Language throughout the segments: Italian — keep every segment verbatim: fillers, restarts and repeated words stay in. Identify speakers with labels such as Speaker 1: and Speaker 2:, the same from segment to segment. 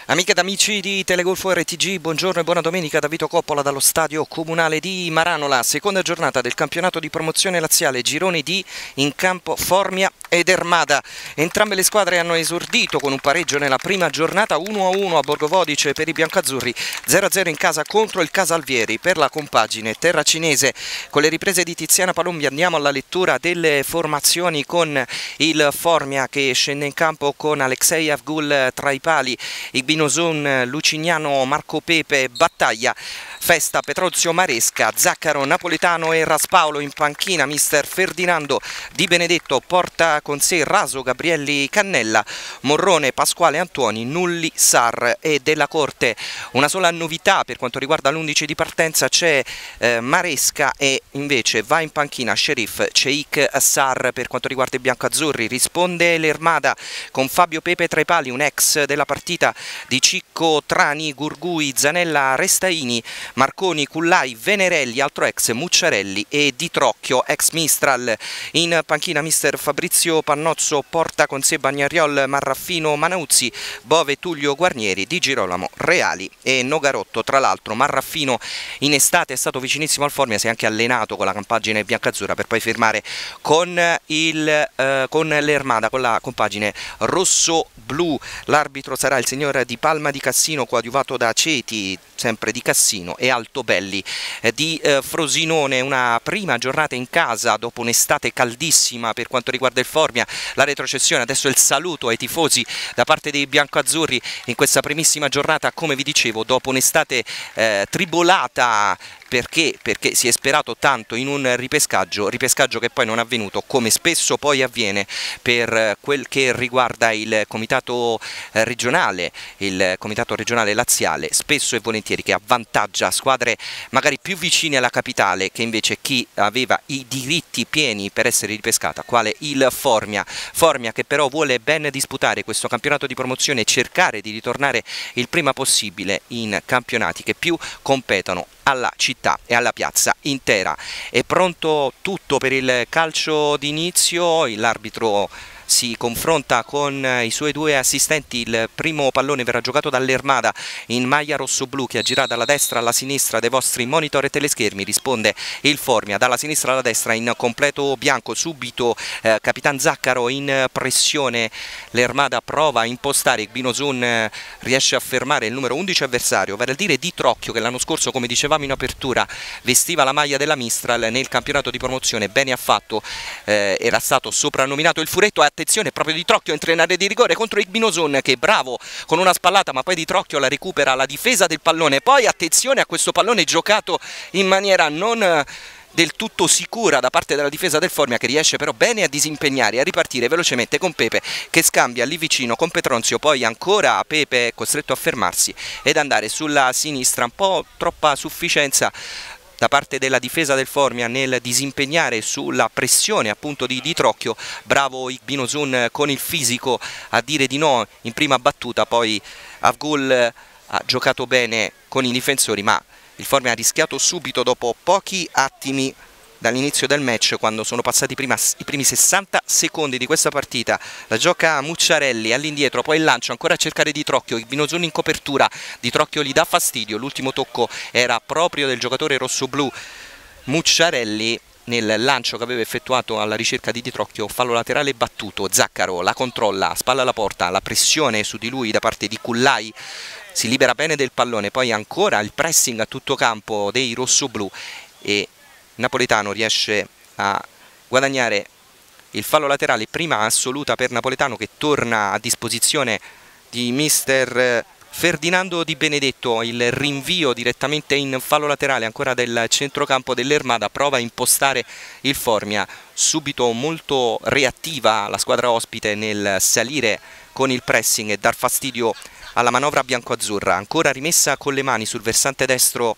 Speaker 1: Amiche ed amici di Telegolfo R T G, buongiorno e buona domenica da Vito Coppola dallo stadio comunale di Maranola, seconda giornata del campionato di promozione laziale Girone D, in campo Formia ed Ermada. Entrambe le squadre hanno esordito con un pareggio nella prima giornata, uno a uno a Borgovodice per i biancazzurri, zero a zero in casa contro il Casalvieri per la compagine terracinese. Con le riprese di Tiziana Palombi andiamo alla lettura delle formazioni con il Formia che scende in campo con Alexei Avgul tra i pali, Igbinosun, Lucignano, Marco Pepe, Battaglia, Festa, Petrozio, Maresca, Zaccaro, Napoletano e Raspaolo in panchina. Mister Ferdinando Di Benedetto porta con sé Raso, Gabrielli, Cannella, Morrone, Pasquale, Antuoni, Nulli, Sar e Della Corte. Una sola novità per quanto riguarda l'undici di partenza, c'è eh, Maresca e invece va in panchina Sheriff Ceik Sar. Per quanto riguarda i biancazzurri risponde l'Ermada con Fabio Pepe tra i pali, un ex della partita di Cicco, Trani, Gurgui, Zanella, Restaini, Marconi, Cullai, Venerelli, altro ex, Mucciarelli e Di Trocchio, ex Mistral. In panchina mister Fabrizio Pannozzo porta con sé Bagnariol, Marraffino, Manauzzi, Bove, Tullio, Guarnieri, Di Girolamo, Reali e Nogarotto. Tra l'altro Marraffino in estate è stato vicinissimo al Formia, si è anche allenato con la compagine biancazzurra per poi firmare con il eh, con l'Ermada, con la compagine rosso-blu. L'arbitro sarà il signor Di Palma di Cassino, coadiuvato da Ceti, sempre di Cassino, e Altobelli eh, di eh, Frosinone. Una prima giornata in casa dopo un'estate caldissima per quanto riguarda il Formia. La retrocessione, adesso il saluto ai tifosi da parte dei biancoazzurri in questa primissima giornata, come vi dicevo, dopo un'estate eh, tribolata. Perché? Perché si è sperato tanto in un ripescaggio, ripescaggio che poi non è avvenuto, come spesso poi avviene per quel che riguarda il comitato regionale, il comitato regionale laziale, spesso e volentieri che avvantaggia squadre magari più vicine alla capitale che invece chi aveva i diritti pieni per essere ripescata, quale il Formia. Formia che però vuole ben disputare questo campionato di promozione e cercare di ritornare il prima possibile in campionati che più competono alla città e alla piazza intera. È pronto tutto per il calcio d'inizio, l'arbitro si confronta con i suoi due assistenti. Il primo pallone verrà giocato dall'Ermada in maglia rosso-blu che agirà dalla destra alla sinistra dei vostri monitor e teleschermi. Risponde il Formia dalla sinistra alla destra in completo bianco. Subito eh, Capitan Zaccaro in pressione. L'Ermada prova a impostare. Igbinosun eh, riesce a fermare il numero undici avversario, vale a dire Di Trocchio, che l'anno scorso, come dicevamo in apertura, vestiva la maglia della Mistral nel campionato di promozione. Bene ha fatto, eh, era stato soprannominato il Furetto. Attenzione, proprio Di Trocchio entra in area di rigore contro Igbinosun, che è bravo con una spallata, ma poi Di Trocchio la recupera alla difesa del pallone. Poi attenzione a questo pallone giocato in maniera non del tutto sicura da parte della difesa del Formia, che riesce però bene a disimpegnare e a ripartire velocemente con Pepe, che scambia lì vicino con Petronzio. Poi ancora Pepe è costretto a fermarsi ed andare sulla sinistra. Un po' troppa sufficienza da parte della difesa del Formia nel disimpegnare sulla pressione appunto di Di Trocchio. Bravo Igbinosun con il fisico a dire di no in prima battuta. Poi Avgul ha giocato bene con i difensori, ma il Formia ha rischiato subito dopo pochi attimi dall'inizio del match, quando sono passati prima, i primi sessanta secondi di questa partita. La gioca Mucciarelli all'indietro, poi il lancio ancora a cercare Di Trocchio. Igbinosun in copertura, Di Trocchio gli dà fastidio, l'ultimo tocco era proprio del giocatore rossoblu. Mucciarelli nel lancio che aveva effettuato alla ricerca di Di Trocchio, fallo laterale battuto. Zaccaro la controlla, spalla alla porta, la pressione su di lui da parte di Cullai, si libera bene del pallone. Poi ancora il pressing a tutto campo dei rossoblu e Napoletano riesce a guadagnare il fallo laterale, prima assoluta per Napoletano, che torna a disposizione di mister Ferdinando Di Benedetto. Il rinvio direttamente in fallo laterale ancora del centrocampo dell'Ermada. Prova a impostare il Formia, subito molto reattiva la squadra ospite nel salire con il pressing e dar fastidio alla manovra biancoazzurra. Ancora rimessa con le mani sul versante destro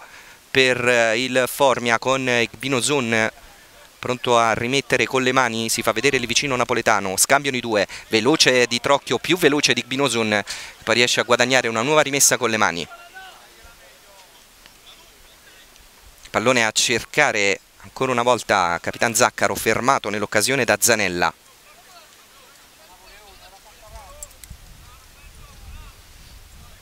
Speaker 1: per il Formia, con Igbinosun pronto a rimettere con le mani, si fa vedere lì vicino Napoletano, scambiano i due, veloce Di Trocchio, più veloce di Igbinosun, poi riesce a guadagnare una nuova rimessa con le mani. Pallone a cercare ancora una volta Capitan Zaccaro, fermato nell'occasione da Zanella.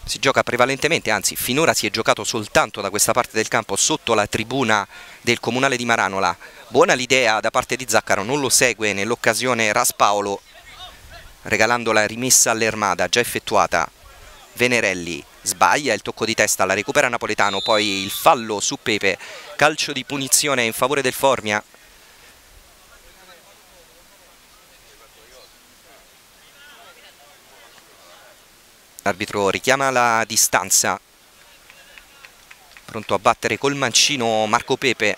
Speaker 1: Si gioca prevalentemente, anzi finora si è giocato soltanto da questa parte del campo, sotto la tribuna del Comunale di Maranola. Buona l'idea da parte di Zaccaro, non lo segue nell'occasione Raspaolo, regalando la rimessa all'Ermada già effettuata. Venerelli sbaglia il tocco di testa, la recupera Napoletano, poi il fallo su Pepe, calcio di punizione in favore del Formia. L'arbitro richiama la distanza, pronto a battere col mancino Marco Pepe.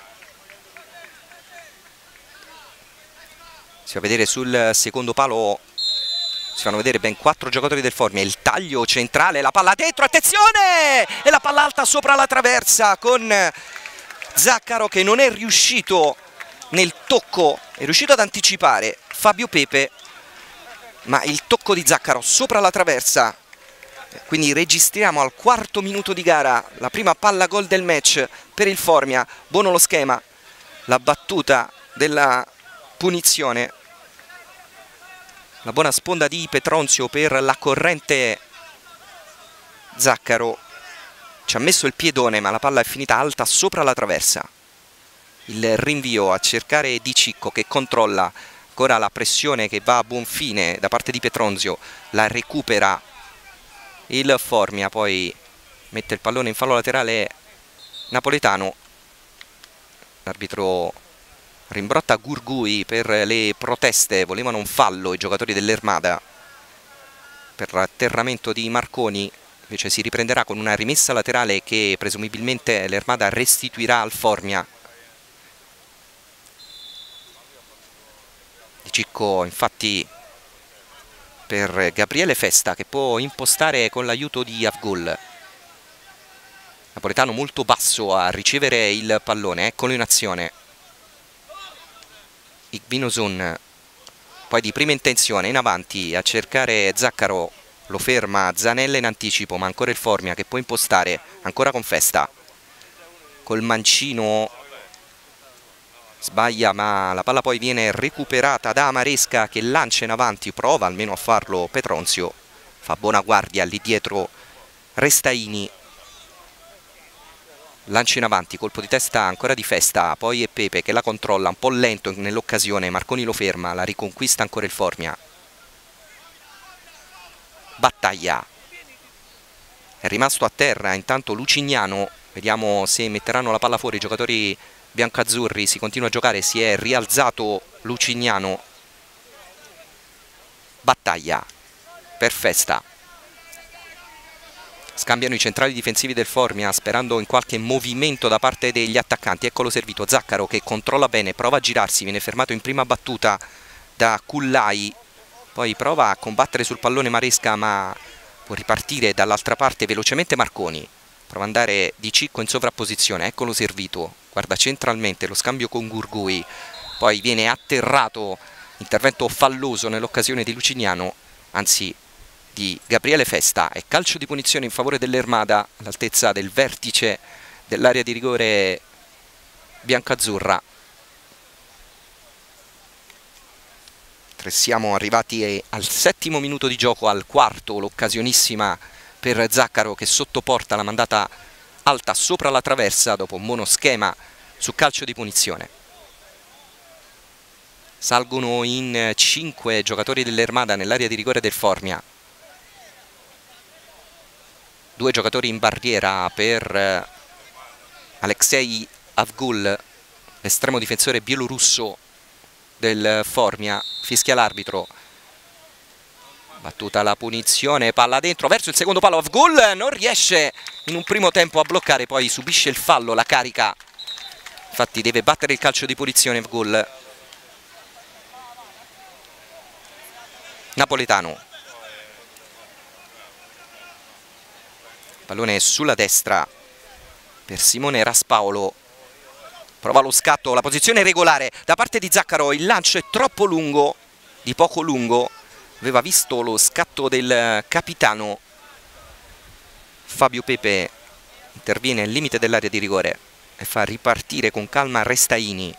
Speaker 1: Si fa vedere sul secondo palo, si fanno vedere ben quattro giocatori del Formia. Il taglio centrale, la palla dentro, attenzione! E la palla alta sopra la traversa con Zaccaro che non è riuscito nel tocco, è riuscito ad anticipare Fabio Pepe, ma il tocco di Zaccaro sopra la traversa. Quindi registriamo al quarto minuto di gara la prima palla gol del match per il Formia. Buono lo schema, la battuta della punizione, la buona sponda di Petronzio per la corrente Zaccaro. Ci ha messo il piedone, ma la palla è finita alta sopra la traversa. Il rinvio a cercare Di Cicco che controlla ancora la pressione che va a buon fine da parte di Petronzio, la recupera il Formia, poi mette il pallone in fallo laterale Napoletano. L'arbitro rimbrotta Gurgui per le proteste, volevano un fallo i giocatori dell'Ermada per l'atterramento di Marconi, invece si riprenderà con una rimessa laterale che presumibilmente l'Ermada restituirà al Formia. Di Cicco infatti per Gabriele Festa che può impostare con l'aiuto di Afgul. Napoletano molto basso a ricevere il pallone, eccolo in azione. Igbinosun poi di prima intenzione in avanti a cercare Zaccaro, lo ferma Zanella in anticipo, ma ancora il Formia che può impostare ancora con Festa. Col mancino sbaglia, ma la palla poi viene recuperata da Maresca che lancia in avanti, prova almeno a farlo Petronzio, fa buona guardia lì dietro Restaini, lancia in avanti, colpo di testa ancora di Festa, poi è Pepe che la controlla, un po' lento nell'occasione, Marconi lo ferma, la riconquista ancora il Formia. Battaglia, è rimasto a terra intanto Lucignano, vediamo se metteranno la palla fuori i giocatori biancazzurri. Si continua a giocare, si è rialzato Lucignano. Battaglia per Festa, scambiano i centrali difensivi del Formia sperando in qualche movimento da parte degli attaccanti. Eccolo servito Zaccaro che controlla bene, prova a girarsi, viene fermato in prima battuta da Cullai, poi prova a combattere sul pallone Maresca ma può ripartire dall'altra parte velocemente Marconi, prova ad andare Di Cicco in sovrapposizione, eccolo servito, guarda centralmente lo scambio con Gurgui, poi viene atterrato, intervento falloso nell'occasione di Lucignano, anzi di Gabriele Festa, e calcio di punizione in favore dell'Ermada all'altezza del vertice dell'area di rigore biancazzurra. Siamo arrivati al settimo minuto di gioco, al quarto, l'occasionissima per Zaccaro che sottoporta la mandata alta sopra la traversa dopo un monoschema su calcio di punizione. Salgono in cinque giocatori dell'Ermada nell'area di rigore del Formia. Due giocatori in barriera per Alexei Avgul, l'estremo difensore bielorusso del Formia. Fischia l'arbitro, battuta la punizione, palla dentro verso il secondo palo, Avgul non riesce in un primo tempo a bloccare, poi subisce il fallo, la carica, infatti deve battere il calcio di punizione Avgul. Napoletano, pallone sulla destra per Simone Raspaolo, prova lo scatto, la posizione regolare da parte di Zaccaro, il lancio è troppo lungo, di poco lungo, aveva visto lo scatto del capitano. Fabio Pepe interviene al limite dell'area di rigore e fa ripartire con calma Restaini.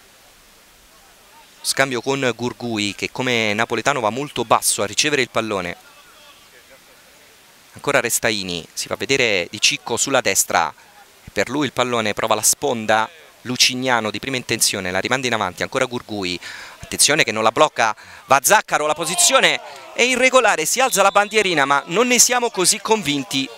Speaker 1: Scambio con Gurgui che come Napoletano va molto basso a ricevere il pallone. ancora Restaini, si fa vedere Di Cicco sulla destra, per lui il pallone prova la sponda, Lucignano di prima intenzione, la rimanda in avanti, ancora Gurgui, attenzione che non la blocca, va Zaccaro, la posizione è irregolare, si alza la bandierina ma non ne siamo così convinti.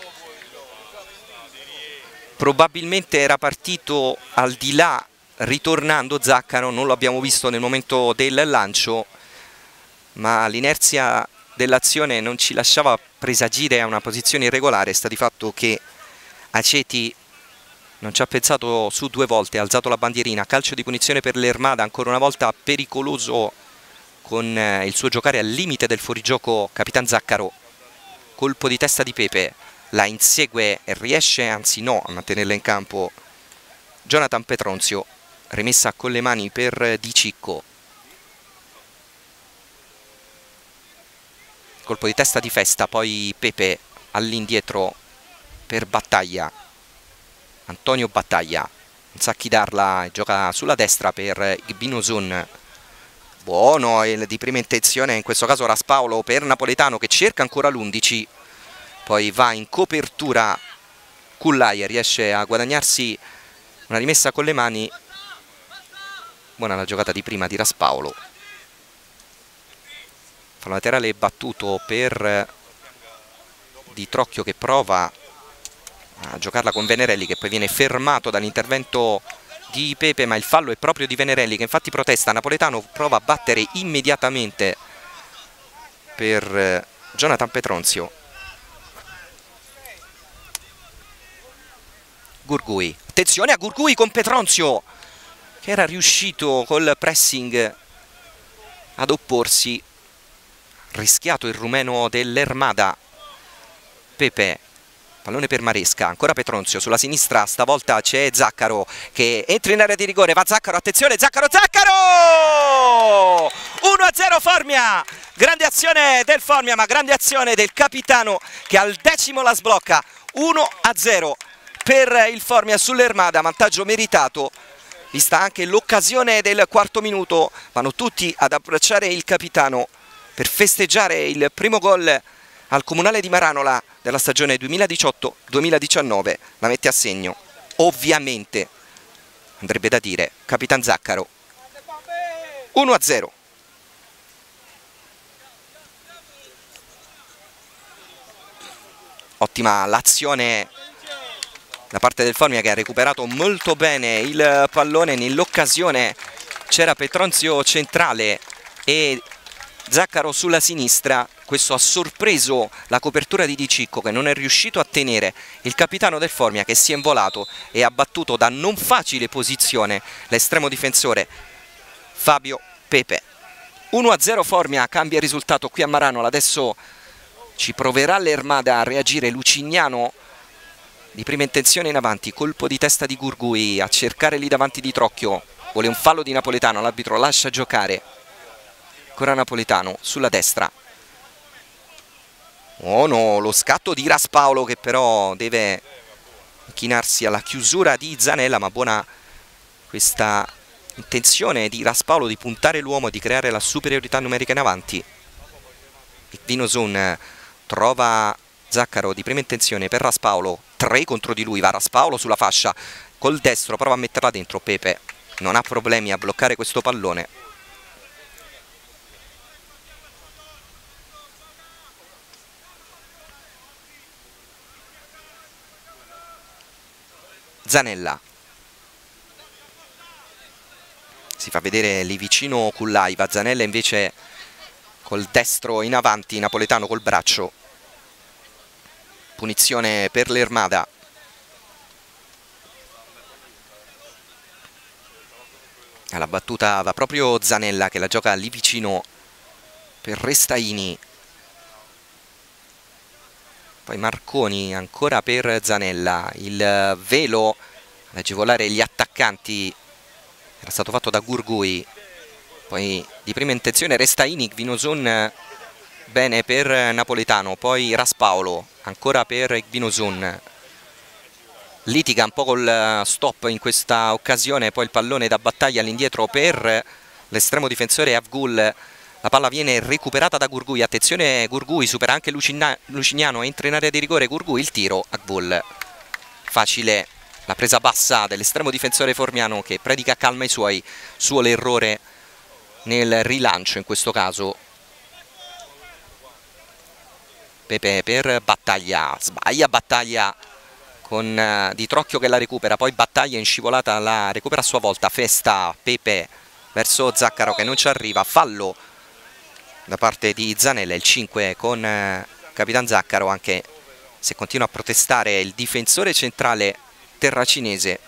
Speaker 1: Probabilmente era partito al di là ritornando Zaccaro, non lo abbiamo visto nel momento del lancio, ma l'inerzia dell'azione non ci lasciava presagire a una posizione irregolare. Sta di fatto che Aceti non ci ha pensato su due volte, ha alzato la bandierina, calcio di punizione per l'Ermada, ancora una volta pericoloso con il suo giocare al limite del fuorigioco Capitan Zaccaro, colpo di testa di Pepe, la insegue e riesce, anzi no, a mantenerla in campo Jonathan Petronzio, rimessa con le mani per Di Cicco, colpo di testa di Festa, poi Pepe all'indietro per Battaglia, Antonio Battaglia, non sa chi darla, gioca sulla destra per Igbinosun, buono il di prima intenzione, in questo caso Raspaolo per Napoletano che cerca ancora l'undici, poi va in copertura Cullai e riesce a guadagnarsi una rimessa con le mani, buona la giocata di prima di Raspaolo, fallo laterale battuto per Di Trocchio che prova a giocarla con Venerelli che poi viene fermato dall'intervento di Pepe, ma il fallo è proprio di Venerelli che infatti protesta. Napoletano prova a battere immediatamente per Jonathan Petronzio. Gurgui, attenzione a Gurgui con Petronzio che era riuscito col pressing ad opporsi, rischiato il rumeno dell'Ermada. Pepe, pallone per Maresca, ancora Petronzio sulla sinistra, stavolta c'è Zaccaro che entra in area di rigore, va Zaccaro, attenzione Zaccaro, Zaccaro! uno a zero Formia, grande azione del Formia ma grande azione del capitano che al decimo la sblocca, uno a zero per il Formia sull'Ermada, vantaggio meritato vista anche l'occasione del quarto minuto, vanno tutti ad abbracciare il capitano per festeggiare il primo gol al Comunale di Maranola della stagione duemiladiciotto duemiladiciannove, la mette a segno, ovviamente, andrebbe da dire, Capitan Zaccaro. uno a zero. Ottima l'azione da parte del Formia che ha recuperato molto bene il pallone, nell'occasione c'era Petronzio centrale e Zaccaro sulla sinistra, questo ha sorpreso la copertura di Di Cicco che non è riuscito a tenere il capitano del Formia che si è involato e ha battuto da non facile posizione l'estremo difensore Fabio Pepe. uno a zero Formia, cambia il risultato qui a Maranola, adesso ci proverà l'Ermada a reagire, Lucignano di prima intenzione in avanti, colpo di testa di Gurgui a cercare lì davanti Di Trocchio, vuole un fallo di Napoletano, l'arbitro lascia giocare. Ancora Napoletano sulla destra, oh no, lo scatto di Raspaolo che però deve inchinarsi alla chiusura di Zanella, ma buona questa intenzione di Raspaolo di puntare l'uomo e di creare la superiorità numerica in avanti. Igbinosun trova Zaccaro di prima intenzione per Raspaolo, tre contro di lui, va Raspaolo sulla fascia col destro, prova a metterla dentro, Pepe non ha problemi a bloccare questo pallone. Zanella si fa vedere lì vicino Cullai, va Zanella invece col destro in avanti, Napoletano col braccio, punizione per l'Ermada. Alla battuta va proprio Zanella che la gioca lì vicino per Restaini, poi Marconi ancora per Zanella, il velo ad agevolare gli attaccanti era stato fatto da Gurgui, poi di prima intenzione Restaini, Igbinosun bene per Napoletano, poi Raspaolo ancora per Igbinosun, litiga un po' col stop in questa occasione, poi il pallone da Battaglia all'indietro per l'estremo difensore Avgul, La palla viene recuperata da Gurgui, attenzione Gurgui, supera anche Lucina, Lucignano, entra in area di rigore Gurgui, il tiro, Akbull. Facile la presa bassa dell'estremo difensore formiano che predica calma ai suoi, suo l'errore nel rilancio in questo caso. Pepe per Battaglia, sbaglia Battaglia con uh, Di Trocchio che la recupera, poi Battaglia in scivolata la recupera a sua volta, Festa, Pepe verso Zaccaro che non ci arriva, fallo da parte di Zanella, il cinque con uh, Capitan Zaccaro, anche se continua a protestare il difensore centrale terracinese.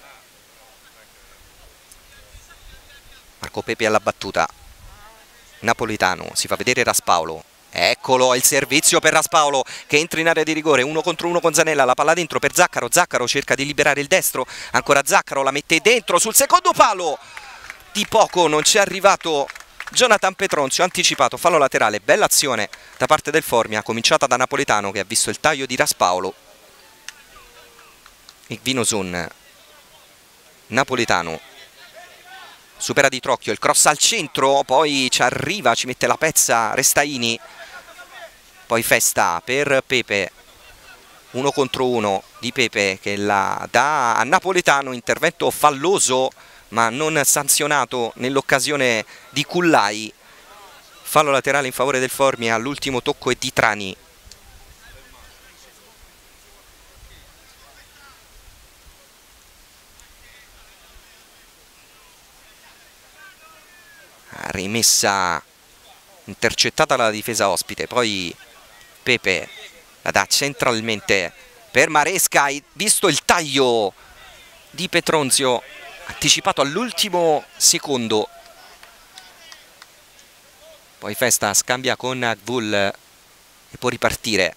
Speaker 1: Marco Pepe alla battuta, Napolitano, si fa vedere Raspaolo. Eccolo il servizio per Raspaolo che entra in area di rigore, uno contro uno con Zanella, la palla dentro per Zaccaro, Zaccaro cerca di liberare il destro, ancora Zaccaro la mette dentro sul secondo palo, di poco non ci è arrivato Jonathan Petronzio, anticipato, fallo laterale, bella azione da parte del Formia, cominciata da Napolitano che ha visto il taglio di Raspaolo. Igvinosun, Napolitano supera Di Trocchio, il cross al centro, poi ci arriva, ci mette la pezza Restaini, poi Festa per Pepe, uno contro uno di Pepe che la dà a Napolitano, intervento falloso ma non sanzionato nell'occasione di Cullai, fallo laterale in favore del Formia, all'ultimo tocco è di Trani. Rimessa intercettata dalla difesa ospite, poi Pepe la dà centralmente per Maresca, visto il taglio di Petronzio anticipato all'ultimo secondo, poi Festa scambia con Akbull e può ripartire.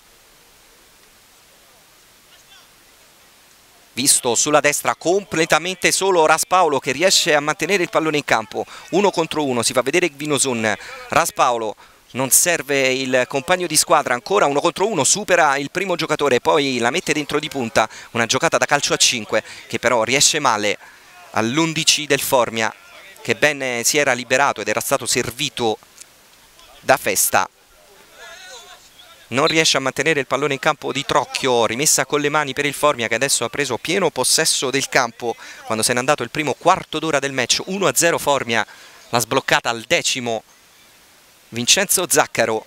Speaker 1: Visto sulla destra completamente solo Raspaolo che riesce a mantenere il pallone in campo, uno contro uno, si fa vedere Igvinosun, Raspaolo non serve il compagno di squadra, ancora uno contro uno, supera il primo giocatore, poi la mette dentro di punta, una giocata da calcio a cinque che però riesce male all'undici del Formia che ben si era liberato ed era stato servito da Festa. Non riesce a mantenere il pallone in campo Di Trocchio, rimessa con le mani per il Formia che adesso ha preso pieno possesso del campo quando se n'è andato il primo quarto d'ora del match. Uno a zero Formia, la sbloccata al decimo Vincenzo Zaccaro.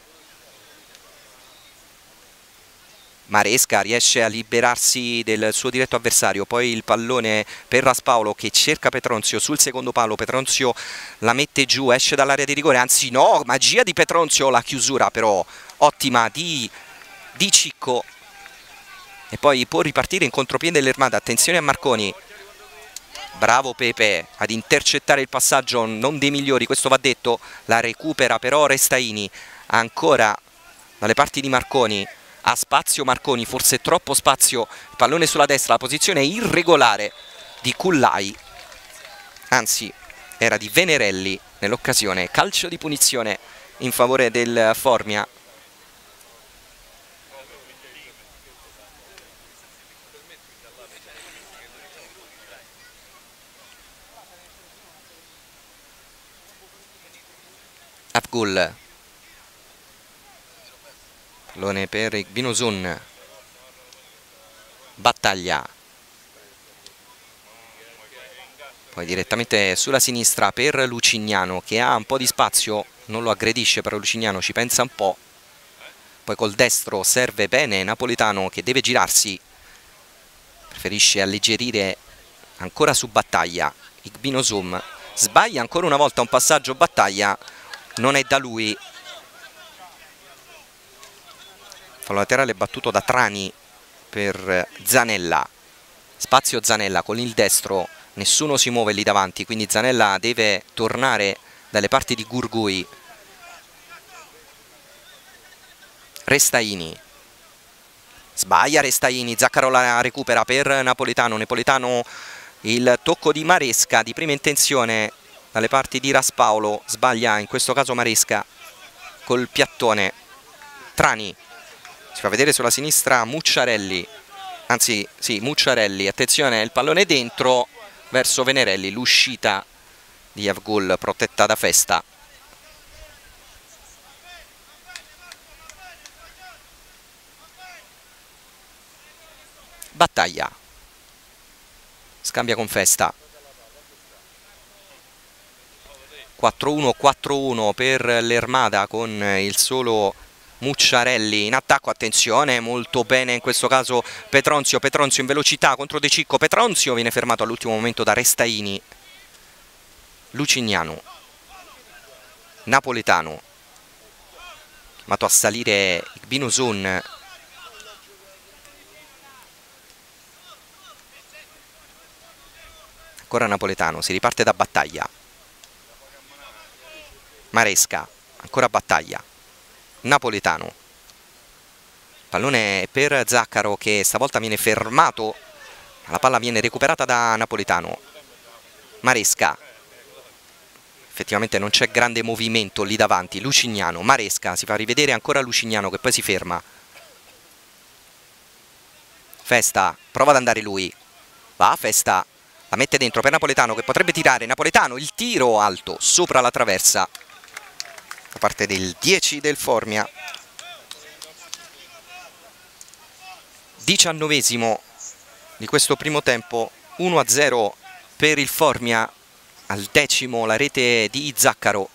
Speaker 1: Maresca riesce a liberarsi del suo diretto avversario, poi il pallone per Raspaolo che cerca Petronzio sul secondo palo, Petronzio la mette giù, esce dall'area di rigore, anzi no, magia di Petronzio, la chiusura però ottima di, di Cicco e poi può ripartire in contropiede l'Ermada, attenzione a Marconi, bravo Pepe ad intercettare il passaggio, non dei migliori, questo va detto, la recupera però Restaini, ancora dalle parti di Marconi. Ha spazio Marconi, forse troppo spazio, il pallone sulla destra, la posizione irregolare di Cullai, anzi era di Venerelli nell'occasione, calcio di punizione in favore del Formia. Akbull, pallone per Igvinosun, Battaglia, poi direttamente sulla sinistra per Lucignano che ha un po' di spazio, non lo aggredisce però Lucignano ci pensa un po', poi col destro serve bene Napolitano che deve girarsi, preferisce alleggerire ancora su Battaglia, Igvinosun sbaglia ancora una volta un passaggio, Battaglia non è da lui. Fallo laterale battuto da Trani per Zanella, spazio Zanella con il destro, nessuno si muove lì davanti, quindi Zanella deve tornare dalle parti di Gurgui. Restaini, sbaglia Restaini, Zaccaro la recupera per Napolitano, Napolitano il tocco di Maresca di prima intenzione dalle parti di Raspaolo, sbaglia in questo caso Maresca col piattone. Trani, si fa vedere sulla sinistra Mucciarelli, anzi sì Mucciarelli, attenzione il pallone dentro verso Venerelli, l'uscita di Akbull protetta da Festa. Battaglia, scambia con Festa. quattro uno quattro uno per l'Ermada con il solo Mucciarelli in attacco. Attenzione, molto bene in questo caso Petronzio, Petronzio in velocità contro De Cicco. Petronzio viene fermato all'ultimo momento da Restaini. Lucignano, Napoletano, chiamato a salire Igbinosun. Ancora Napoletano, si riparte da Battaglia. Maresca, ancora Battaglia. Napoletano, pallone per Zaccaro che stavolta viene fermato, la palla viene recuperata da Napoletano. Maresca, effettivamente non c'è grande movimento lì davanti. Lucignano, Maresca, si fa rivedere ancora Lucignano che poi si ferma. Festa, prova ad andare lui, va Festa, la mette dentro per Napoletano che potrebbe tirare. Napoletano, il tiro alto sopra la traversa da parte del dieci del Formia. Diciannovesimo di questo primo tempo, uno a zero per il Formia. Al decimo la rete di Zaccaro.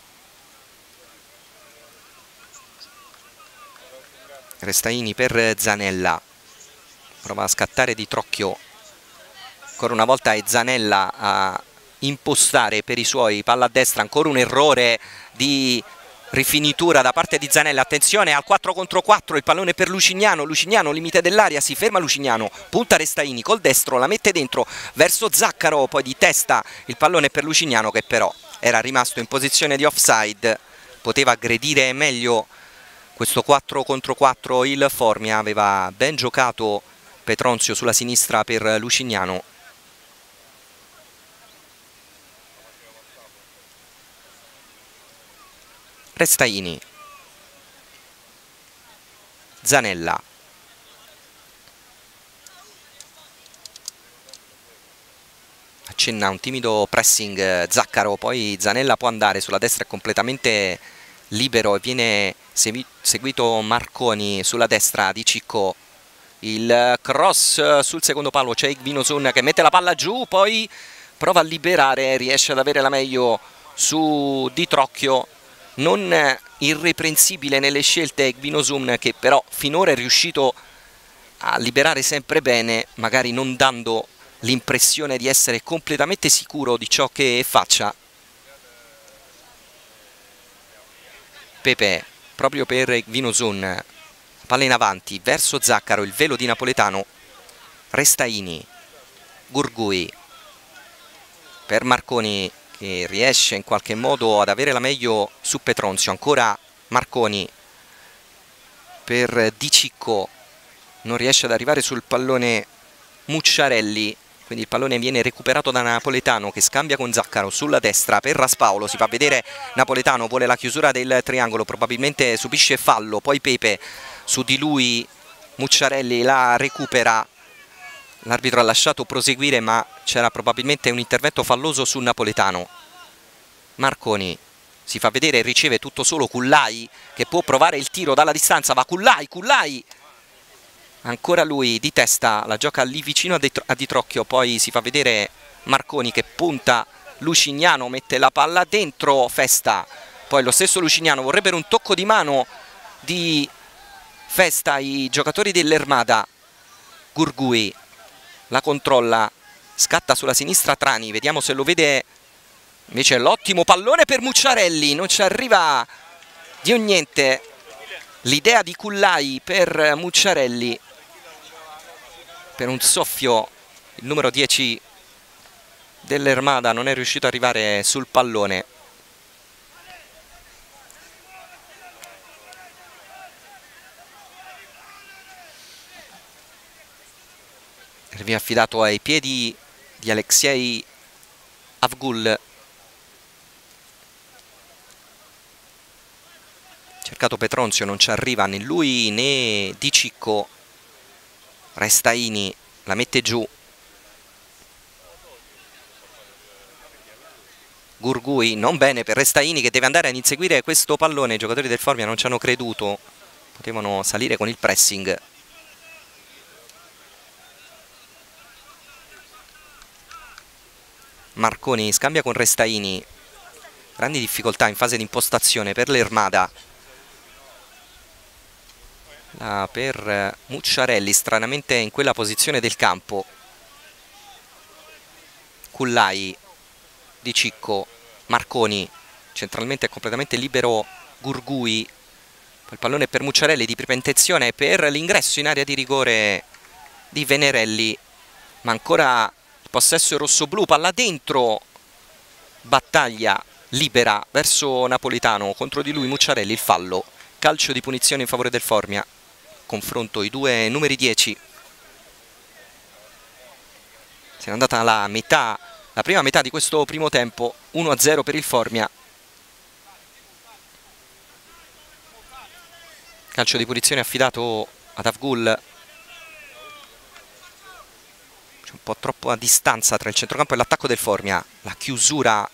Speaker 1: Restaini per Zanella, prova a scattare Di Trocchio, ancora una volta è Zanella a impostare per i suoi, palla a destra, ancora un errore di rifinitura da parte di Zanella. Attenzione al quattro contro quattro, il pallone per Lucignano. Lucignano, limite dell'area, si ferma Lucignano, punta Restaini col destro, la mette dentro verso Zaccaro, poi di testa il pallone per Lucignano che però era rimasto in posizione di offside. Poteva aggredire meglio questo quattro contro quattro il Formia, aveva ben giocato Petronzio sulla sinistra per Lucignano. Restaini, Zanella, accenna un timido pressing Zaccaro, poi Zanella può andare sulla destra, è completamente libero e viene seguito Marconi sulla destra di Cicco. Il cross sul secondo palo, c'è Igbinosun che mette la palla giù, poi prova a liberare, riesce ad avere la meglio su Di Trocchio. Non irreprensibile nelle scelte Igbinosun, che però finora è riuscito a liberare sempre bene, magari non dando l'impressione di essere completamente sicuro di ciò che faccia. Pepe proprio per Igbinosun, palla in avanti verso Zaccaro, il velo di Napoletano. Restaini, Gurgui per Marconi che riesce in qualche modo ad avere la meglio su Petronzio. Ancora Marconi per Di Cicco, non riesce ad arrivare sul pallone Mucciarelli, quindi il pallone viene recuperato da Napoletano che scambia con Zaccaro sulla destra per Raspaolo. Si fa vedere Napoletano, vuole la chiusura del triangolo, probabilmente subisce fallo, poi Pepe su di lui, Mucciarelli la recupera. L'arbitro ha lasciato proseguire, ma c'era probabilmente un intervento falloso su Napoletano. Marconi si fa vedere e riceve tutto solo Cullai che può provare il tiro dalla distanza, va Cullai, Cullai ancora lui di testa, la gioca lì vicino a Di Trocchio, poi si fa vedere Marconi che punta Lucignano, mette la palla dentro Festa, poi lo stesso Lucignano, vorrebbero un tocco di mano di Festa i giocatori dell'Ermada. Gurgui la controlla, scatta sulla sinistra Trani, vediamo se lo vede. Invece l'ottimo pallone per Mucciarelli, non ci arriva di un niente l'idea di Cullai per Mucciarelli, per un soffio il numero dieci dell'Ermada non è riuscito ad arrivare sul pallone. Viene affidato ai piedi di Alexei Avgul. Cercato Petronzio, non ci arriva né lui né Di Cicco. Restaini la mette giù. Gurgui, non bene per Restaini che deve andare ad inseguire questo pallone. I giocatori del Formia non ci hanno creduto, potevano salire con il pressing. Marconi scambia con Restaini, grandi difficoltà in fase di impostazione per l'Ermada. La per Mucciarelli, stranamente in quella posizione del campo. Cullai, Di Cicco, Marconi, centralmente è completamente libero Gurgui. Poi il pallone per Mucciarelli di prima intenzione per l'ingresso in area di rigore di Venerelli, ma ancora il possesso rossoblu, palla dentro, battaglia libera verso Napolitano, contro di lui Mucciarelli, il fallo, calcio di punizione in favore del Formia. Confronto i due numeri dieci. Se n'è andata la metà, la prima metà di questo primo tempo, uno a zero per il Formia. Calcio di punizione affidato ad Avgul. C'è un po' troppo a distanza tra il centrocampo e l'attacco del Formia. La chiusura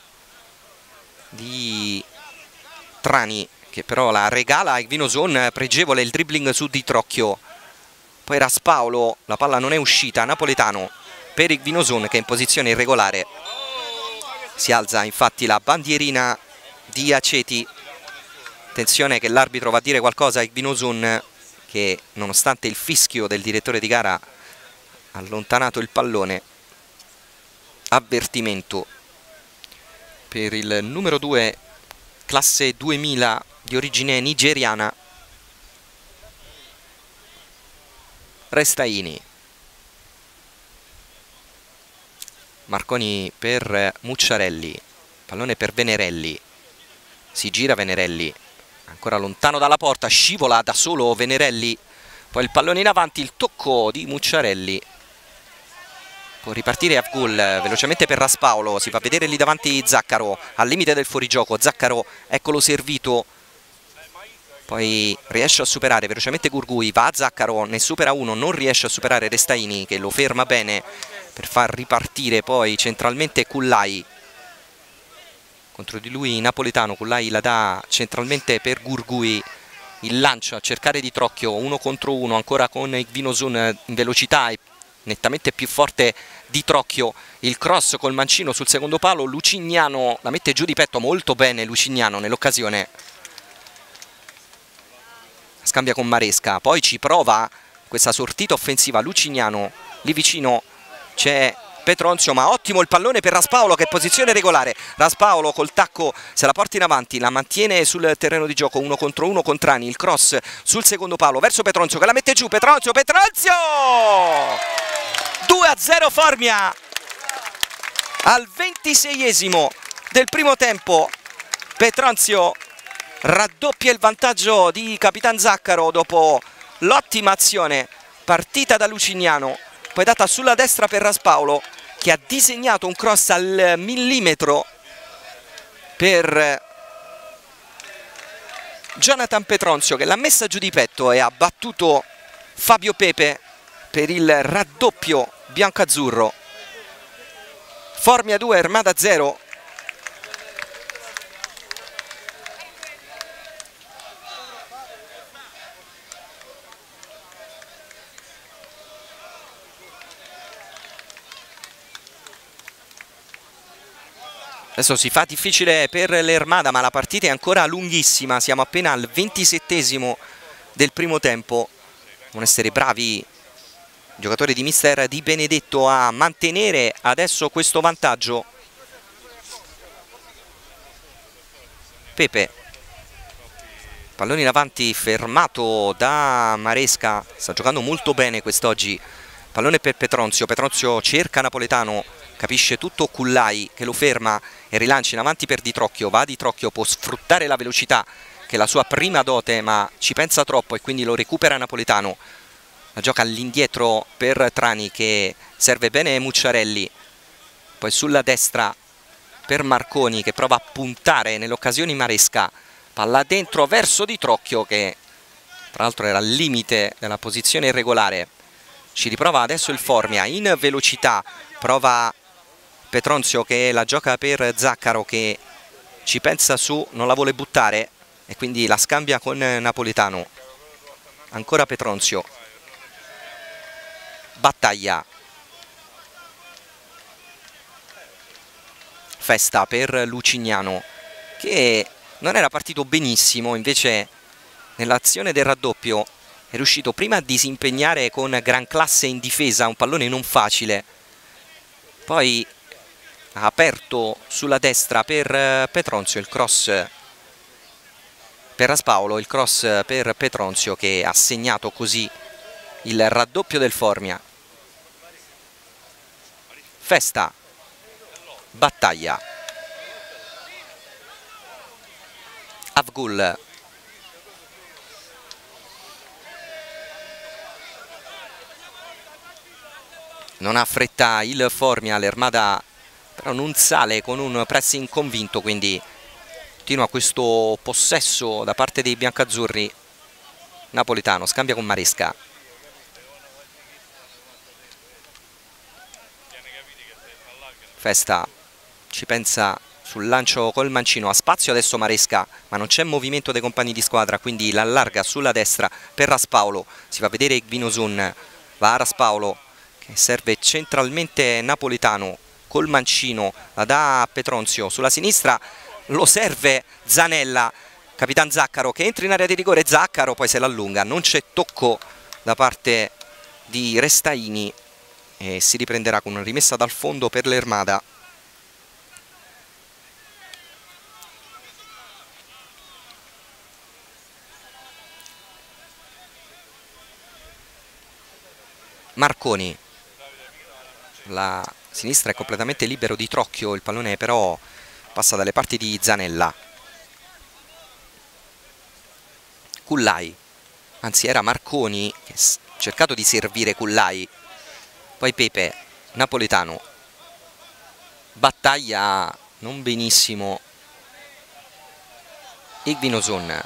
Speaker 1: di Trani, che però la regala a Igvinoson, pregevole il dribbling su Di Trocchio. Poi Raspaolo, la palla non è uscita, Napolitano per Igvinoson che è in posizione irregolare. Si alza infatti la bandierina di Aceti. Attenzione che l'arbitro va a dire qualcosa a Igvinoson, che nonostante il fischio del direttore di gara ha allontanato il pallone. Avvertimento per il numero due, classe duemila, di origine nigeriana, Restaini. Marconi per Mucciarelli, pallone per Venerelli, si gira Venerelli, ancora lontano dalla porta, scivola da solo Venerelli, poi il pallone in avanti, il tocco di Mucciarelli. Può ripartire Avgul, velocemente per Raspaolo, si fa vedere lì davanti Zaccaro, al limite del fuorigioco, Zaccaro, eccolo servito, poi riesce a superare velocemente Gurgui, va a Zaccaro, ne supera uno, non riesce a superare Restaini che lo ferma bene per far ripartire poi centralmente Cullai. Contro di lui Napolitano, Cullai la dà centralmente per Gurgui, il lancio a cercare Di Trocchio, uno contro uno, ancora con Igvinoson in velocità e nettamente più forte Di Trocchio, il cross col mancino sul secondo palo, Lucignano la mette giù di petto molto bene Lucignano nell'occasione, scambia con Maresca, poi ci prova questa sortita offensiva Lucignano, lì vicino c'è Petronzio, ma ottimo il pallone per Raspaolo che è posizione regolare. Raspaolo col tacco se la porta in avanti, la mantiene sul terreno di gioco, uno contro uno con Trani, il cross sul secondo palo verso Petronzio che la mette giù, Petronzio, Petronzio! due a zero Formia al ventiseiesimo del primo tempo. Petronzio raddoppia il vantaggio di Capitan Zaccaro dopo l'ottima azione partita da Lucignano, poi data sulla destra per Raspaolo che ha disegnato un cross al millimetro per Jonathan Petronzio che l'ha messa giù di petto e ha battuto Fabio Pepe per il raddoppio biancazzurro. Formia due, Ermada zero. Adesso si fa difficile per l'Ermada, ma la partita è ancora lunghissima, siamo appena al ventisettesimo del primo tempo. Devono essere bravi i giocatori di mister Di Benedetto a mantenere adesso questo vantaggio. Pepe, pallone in avanti fermato da Maresca, sta giocando molto bene quest'oggi. Pallone per Petronzio, Petronzio cerca Napoletano, capisce tutto Cullai che lo ferma e rilancia in avanti per Di Trocchio. Va Di Trocchio, può sfruttare la velocità che è la sua prima dote, ma ci pensa troppo e quindi lo recupera Napoletano. La gioca all'indietro per Trani che serve bene Mucciarelli, poi sulla destra per Marconi che prova a puntare nell'occasione Maresca, palla dentro verso Di Trocchio che tra l'altro era al limite della posizione irregolare. Ci riprova adesso il Formia in velocità, prova Petronzio che la gioca per Zaccaro che ci pensa su, non la vuole buttare e quindi la scambia con Napoletano. Ancora Petronzio, battaglia, Festa per Lucignano, che non era partito benissimo, invece nell'azione del raddoppio è riuscito prima a disimpegnare con gran classe in difesa un pallone non facile, poi ha aperto sulla destra per Petronzio, il cross per Raspaolo, il cross per Petronzio, che ha segnato così il raddoppio del Formia. Festa, Battaglia, Avgul, non ha fretta il Formia, l'Ermada però non sale con un pressing convinto, quindi continua questo possesso da parte dei biancazzurri. Napolitano scambia con Maresca. Festa ci pensa sul lancio col mancino, ha spazio adesso Maresca, ma non c'è movimento dei compagni di squadra, quindi l'allarga sulla destra per Raspaolo. Si fa vedere Gvinosun, va a Raspaolo che serve centralmente Napolitano col mancino, la dà a Petronzio sulla sinistra, lo serve Zanella, Capitan Zaccaro che entra in area di rigore, Zaccaro poi se l'allunga, non c'è tocco da parte di Restaini e si riprenderà con una rimessa dal fondo per l'Ermada. Marconi, la sinistra è completamente libero di Trocchio, il pallone però passa dalle parti di Zanella. Cullai, anzi era Marconi che ha cercato di servire Cullai, poi Pepe, Napolitano, Battaglia non benissimo, Igvinosun,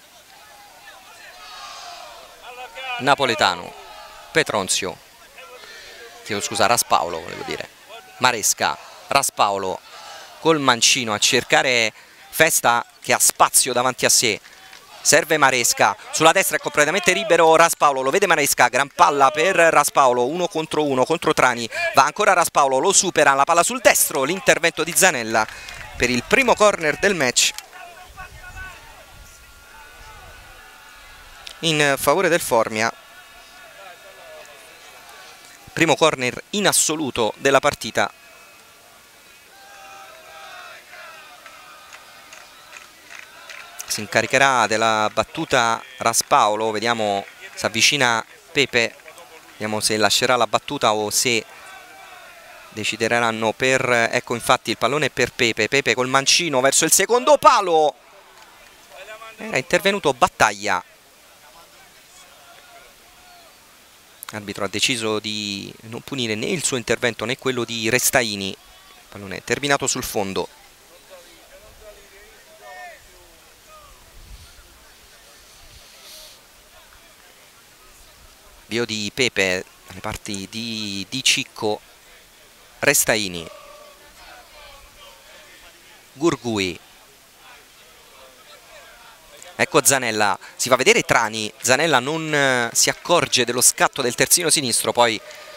Speaker 1: Napolitano, Petronzio, chiedo scusa, Raspaolo volevo dire, Maresca, Raspaolo col mancino a cercare Festa che ha spazio davanti a sé, serve Maresca, sulla destra è completamente libero Raspaolo, lo vede Maresca, gran palla per Raspaolo, uno contro uno contro Trani, va ancora Raspaolo, lo supera, la palla sul destro, l'intervento di Zanella per il primo corner del match in favore del Formia, primo corner in assoluto della partita. Si incaricherà della battuta Raspaolo, vediamo, si avvicina Pepe, vediamo se lascerà la battuta o se decideranno per, ecco infatti il pallone per Pepe, Pepe col mancino verso il secondo palo, era intervenuto Battaglia, l'arbitro ha deciso di non punire né il suo intervento né quello di Restaini, il pallone è terminato sul fondo. Vio di Pepe dalle parti di, di Cicco, Restaini, Gurgui, ecco Zanella, si fa vedere Trani, Zanella non eh, si accorge dello scatto del terzino sinistro, poi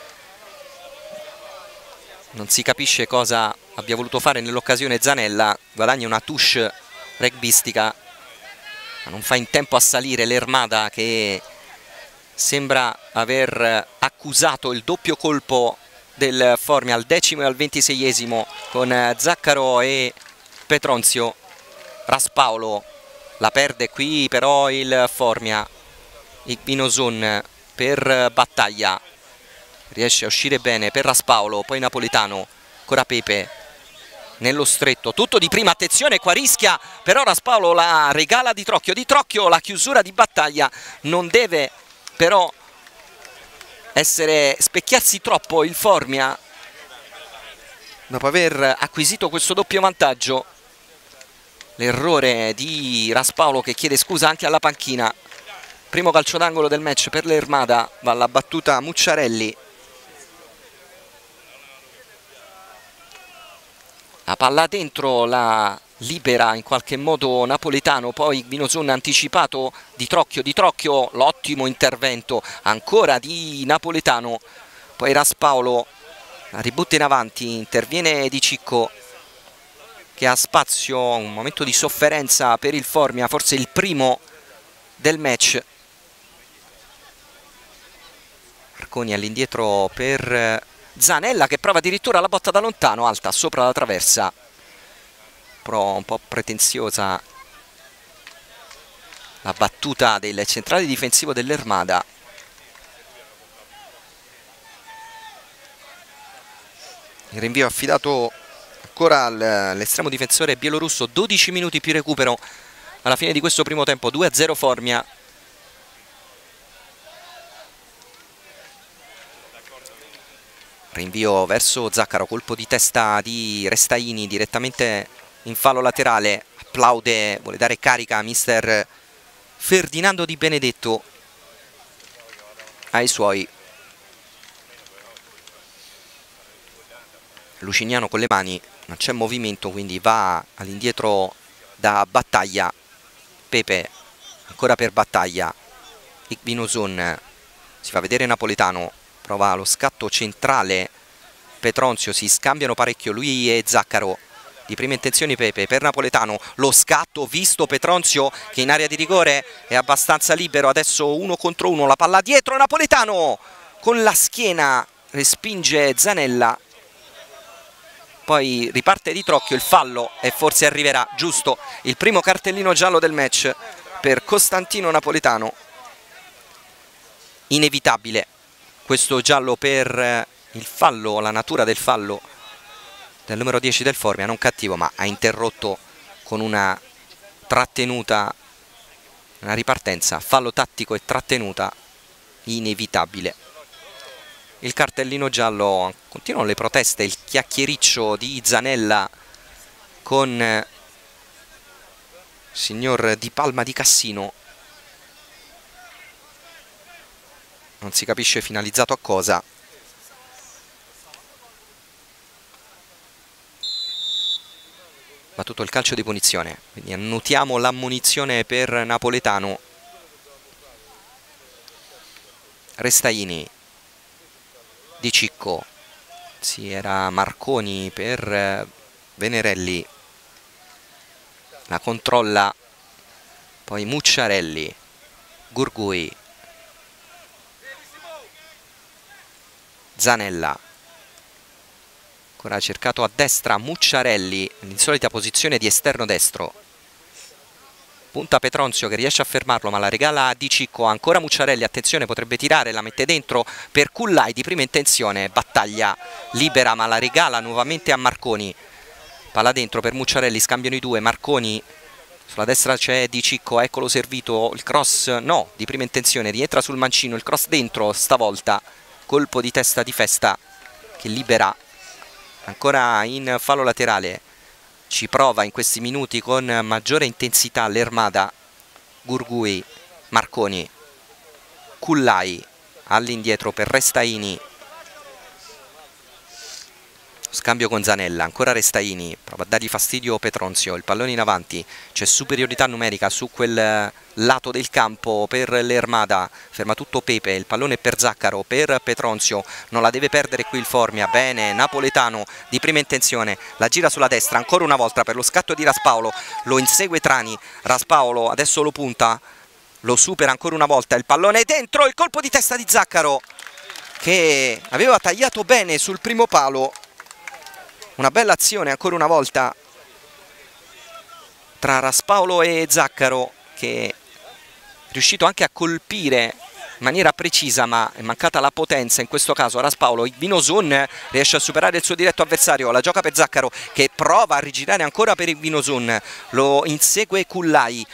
Speaker 1: non si capisce cosa abbia voluto fare nell'occasione Zanella, guadagna una touche rugbistica, ma non fa in tempo a salire l'Ermada che sembra aver accusato il doppio colpo del Formia al decimo e al ventiseiesimo con Zaccaro e Petronzio. Raspaolo la perde qui però il Formia, Igvinosun per Battaglia, riesce a uscire bene per Raspaolo, poi Napolitano, ancora Pepe nello stretto, tutto di prima, attenzione qua rischia, però Raspaolo la regala di Trocchio, di Trocchio la chiusura di Battaglia, non deve però essere specchiarsi troppo il Formia dopo aver acquisito questo doppio vantaggio. L'errore di Raspaolo che chiede scusa anche alla panchina. Primo calcio d'angolo del match per l'Ermada, va alla battuta Mucciarelli, la palla dentro, la libera in qualche modo Napolitano, poi Gvinosun anticipato di Trocchio, di Trocchio l'ottimo intervento ancora di Napolitano, poi Raspaolo la ributta in avanti, interviene Di Cicco, che ha spazio, un momento di sofferenza per il Formia, forse il primo del match. Marconi all'indietro per Zanella che prova addirittura la botta da lontano, alta sopra la traversa, però un po' pretenziosa la battuta del centrale difensivo dell'Ermada. Il rinvio affidato ancora all'estremo difensore bielorusso, dodici minuti più recupero alla fine di questo primo tempo, due a zero Formia. Rinvio verso Zaccaro, colpo di testa di Restaini direttamente in fallo laterale, applaude, vuole dare carica a mister Ferdinando Di Benedetto ai suoi. Lucignano con le mani, non c'è movimento, quindi va all'indietro da Battaglia. Pepe ancora per Battaglia, Igbinosun, si fa vedere Napoletano, prova lo scatto centrale Petronzio, si scambiano parecchio lui e Zaccaro. Di prima intenzione Pepe per Napoletano, lo scatto visto Petronzio che in area di rigore è abbastanza libero, adesso uno contro uno, la palla dietro, Napoletano con la schiena respinge Zanella, poi riparte di Trocchio, il fallo e forse arriverà, giusto, il primo cartellino giallo del match per Costantino Napoletano. Inevitabile questo giallo per il fallo, la natura del fallo del numero dieci del Formia, non cattivo, ma ha interrotto con una trattenuta, una ripartenza, fallo tattico e trattenuta inevitabile. Il cartellino giallo, continuano le proteste, il chiacchiericcio di Zanella con il signor Di Palma di Cassino, non si capisce finalizzato a cosa. Battuto il calcio di punizione, quindi annutiamo l'ammonizione per Napoletano. Restaini, Di Cicco, sì, era Marconi per Venerelli, la controlla poi Mucciarelli, Gurgui, Zanella, ancora cercato a destra Mucciarelli, l'insolita posizione di esterno destro, punta Petronzio che riesce a fermarlo ma la regala a Di Cicco, ancora Mucciarelli, attenzione, potrebbe tirare, la mette dentro per Cullai di prima intenzione, Battaglia libera ma la regala nuovamente a Marconi, palla dentro per Mucciarelli, scambiano i due, Marconi sulla destra c'è Di Cicco, eccolo servito, il cross no, di prima intenzione, rientra sul mancino, il cross dentro stavolta, colpo di testa di Festa che libera, ancora in fallo laterale. Ci prova in questi minuti con maggiore intensità l'Ermada, Gurgui, Marconi, Cullai all'indietro per Restaini, scambio con Zanella, ancora Restaini, prova a dargli fastidio Petronzio, il pallone in avanti, c'è superiorità numerica su quel lato del campo per l'Ermada, ferma tutto Pepe, il pallone per Zaccaro, per Petronzio, non la deve perdere qui il Formia, bene, Napoletano di prima intenzione, la gira sulla destra, ancora una volta per lo scatto di Raspaolo, lo insegue Trani, Raspaolo adesso lo punta, lo supera ancora una volta, il pallone è dentro, il colpo di testa di Zaccaro che aveva tagliato bene sul primo palo. Una bella azione ancora una volta tra Raspaolo e Zaccaro, che è riuscito anche a colpire in maniera precisa, ma è mancata la potenza in questo caso a Raspaolo. Igbinosun riesce a superare il suo diretto avversario, la gioca per Zaccaro che prova a rigirare ancora per Igbinosun, lo insegue Cullai,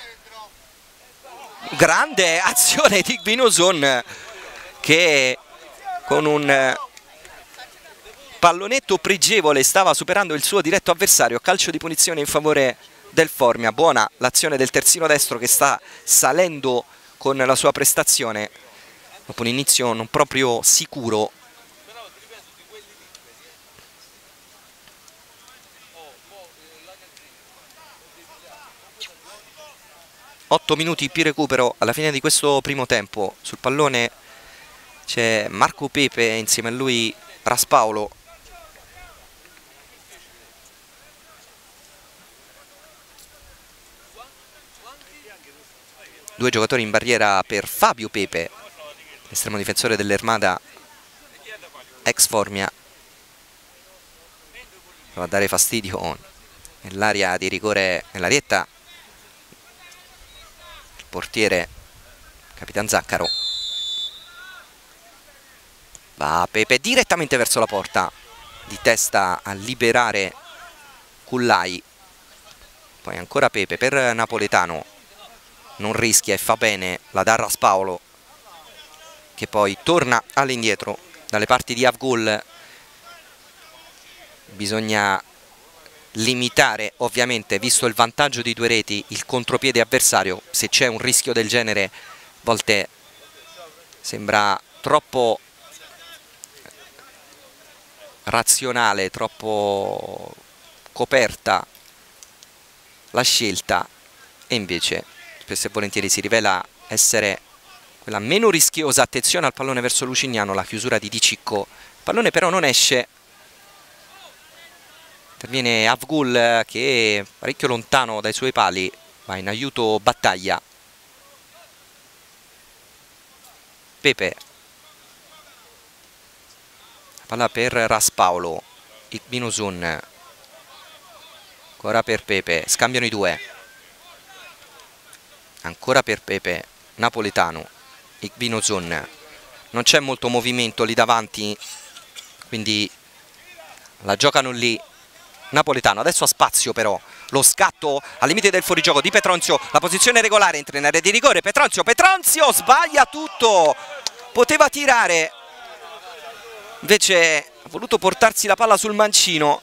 Speaker 1: grande azione di Igbinosun che con un pallonetto pregevole stava superando il suo diretto avversario, calcio di punizione in favore del Formia. Buona l'azione del terzino destro che sta salendo con la sua prestazione dopo un inizio non proprio sicuro. otto minuti più recupero alla fine di questo primo tempo. Sul pallone c'è Marco Pepe, insieme a lui Raspaolo. Due giocatori in barriera per Fabio Pepe, estremo difensore dell'Ermada, ex Formia. Prova a dare fastidio nell'area di rigore, nell'arietta, il portiere Capitan Zaccaro. Va Pepe direttamente verso la porta, di testa a liberare Cullai. Poi ancora Pepe per Napoletano, non rischia e fa bene, la dà Raspaolo, che poi torna all'indietro dalle parti di Avgul. Bisogna limitare, ovviamente, visto il vantaggio di due reti, il contropiede avversario. Se c'è un rischio del genere, a volte sembra troppo razionale, troppo coperta la scelta, e invece spesso e volentieri si rivela essere quella meno rischiosa. Attenzione al pallone verso Lucignano, la chiusura di Di Cicco, il pallone però non esce. Interviene Avgul, che è parecchio lontano dai suoi pali, va in aiuto Battaglia. Pepe, palla per Raspaolo, Igbinosun, ancora per Pepe, scambiano i due, ancora per Pepe, Napoletano, Igbinosun. Non c'è molto movimento lì davanti, quindi la giocano lì. Napoletano adesso ha spazio, però lo scatto al limite del fuorigioco di Petronzio, la posizione regolare, entra in area di rigore. Petronzio, Petronzio sbaglia tutto, poteva tirare, invece ha voluto portarsi la palla sul mancino.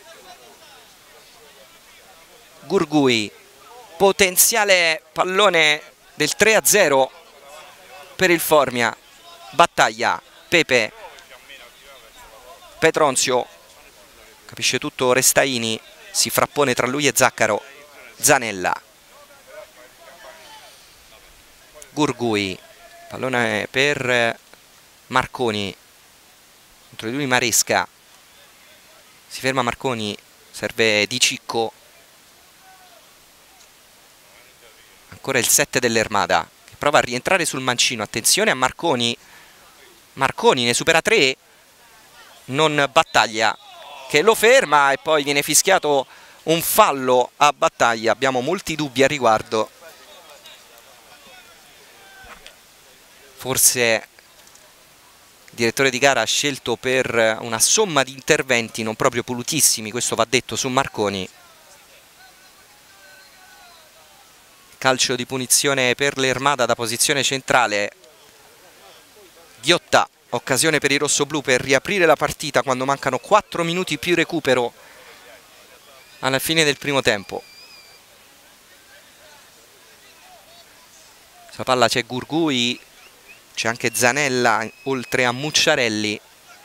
Speaker 1: Gurgui, potenziale pallone del tre a zero per il Formia. Battaglia, Pepe, Petronzio, capisce tutto Restaini, si frappone tra lui e Zaccaro. Zanella, Gurgui, pallone per Marconi, contro di lui Maresca, si ferma Marconi, serve Di Cicco. Ancora il sette dell'Ermada che prova a rientrare sul mancino. Attenzione a Marconi, Marconi ne supera tre, non Battaglia che lo ferma, e poi viene fischiato un fallo a Battaglia. Abbiamo molti dubbi a riguardo, forse il direttore di gara ha scelto per una somma di interventi non proprio pulitissimi, questo va detto, su Marconi. Calcio di punizione per l'Ermada da posizione centrale. Ghiotta, occasione per i rossoblù per riaprire la partita quando mancano quattro minuti più recupero alla fine del primo tempo. Sulla palla c'è Gurgui, c'è anche Zanella oltre a Mucciarelli.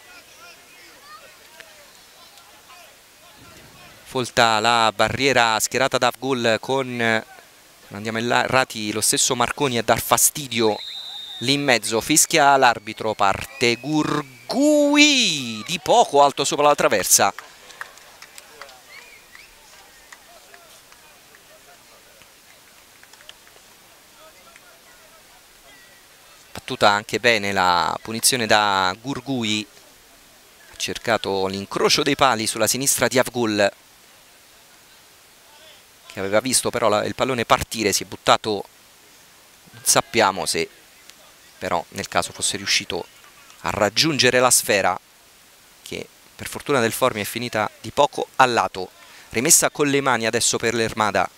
Speaker 1: Folta la barriera schierata da Avgul con, andiamo errati, lo stesso Marconi a dar fastidio lì in mezzo. Fischia l'arbitro, parte Gurgui di poco, alto sopra la traversa. Battuta anche bene la punizione da Gurgui, ha cercato l'incrocio dei pali sulla sinistra di Avgul, che aveva visto però la, il pallone partire, si è buttato, non sappiamo se però nel caso fosse riuscito a raggiungere la sfera, che per fortuna del Formia è finita di poco a lato. Rimessa con le mani adesso per l'Ermada.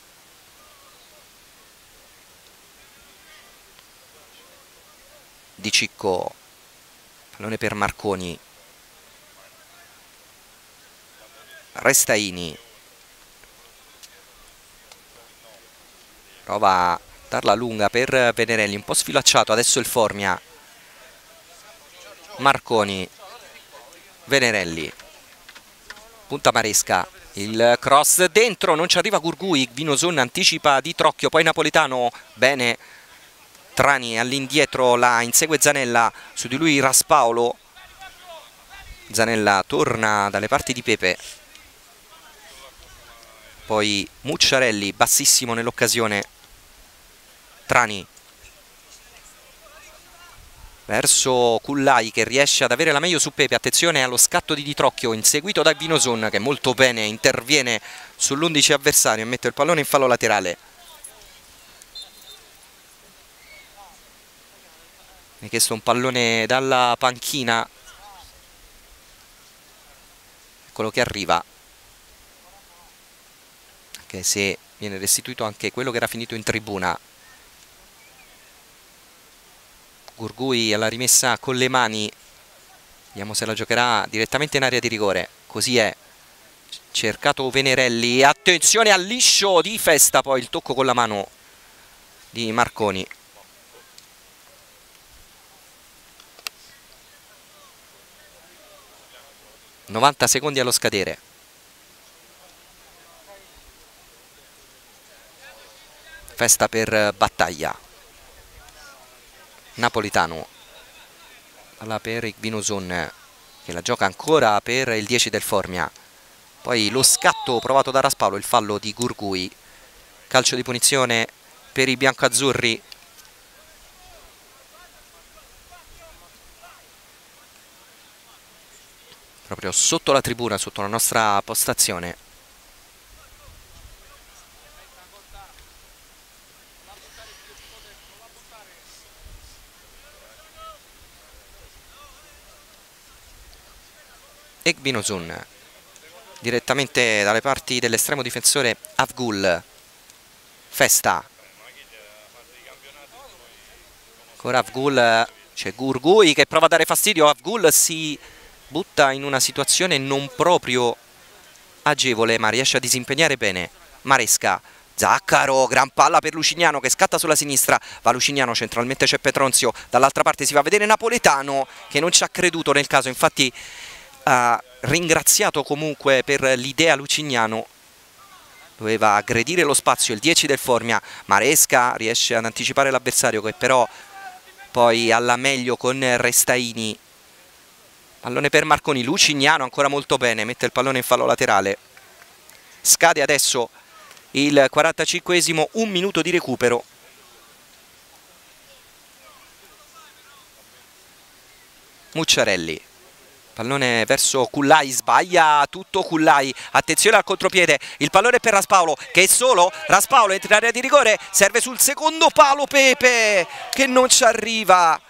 Speaker 1: Di Cicco, pallone per Marconi, Restaini, prova a darla lunga per Venerelli, un po' sfilacciato adesso il Formia. Marconi, Venerelli, punta Maresca, il cross dentro, non ci arriva Gurgui. Vinoson anticipa Di Trocchio, poi Napoletano, bene Trani all'indietro, la insegue Zanella, su di lui Raspaolo. Zanella torna dalle parti di Pepe, poi Mucciarelli bassissimo nell'occasione. Trani, verso Cullai che riesce ad avere la meglio su Pepe. Attenzione allo scatto di Di Trocchio inseguito da Vinoson che molto bene interviene sull'undici avversario e mette il pallone in fallo laterale. Mi ha chiesto un pallone dalla panchina, eccolo che arriva, anche se viene restituito anche quello che era finito in tribuna. Gurgui alla rimessa con le mani, vediamo se la giocherà direttamente in area di rigore, così è. Cercato Venerelli, attenzione al liscio di Festa, poi il tocco con la mano di Marconi. novanta secondi allo scadere. Festa per Battaglia. Napolitano. Palla per Vinoson che la gioca ancora per il dieci del Formia. Poi lo scatto provato da Raspaolo, il fallo di Gurgui. Calcio di punizione per i biancoazzurri. Proprio sotto la tribuna, sotto la nostra postazione. Ekbinosun direttamente dalle parti dell'estremo difensore Avgul. Festa. Ancora Avgul, c'è Gurgui che prova a dare fastidio. Avgul si butta in una situazione non proprio agevole, ma riesce a disimpegnare bene. Maresca, Zaccaro, gran palla per Lucignano che scatta sulla sinistra, va Lucignano, centralmente c'è Petronzio, dall'altra parte si va a vedere Napoletano che non ci ha creduto nel caso, infatti ha ringraziato comunque per l'idea Lucignano, doveva aggredire lo spazio il dieci del Formia. Maresca riesce ad anticipare l'avversario che però poi alla meglio con Restaini. Pallone per Marconi, Lucignano ancora molto bene, mette il pallone in fallo laterale. Scade adesso il quarantacinquesimo, un minuto di recupero. Mucciarelli, pallone verso Cullai, sbaglia tutto Cullai, attenzione al contropiede, il pallone per Raspaolo che è solo, Raspaolo entra in area di rigore, serve sul secondo palo Pepe che non ci arriva.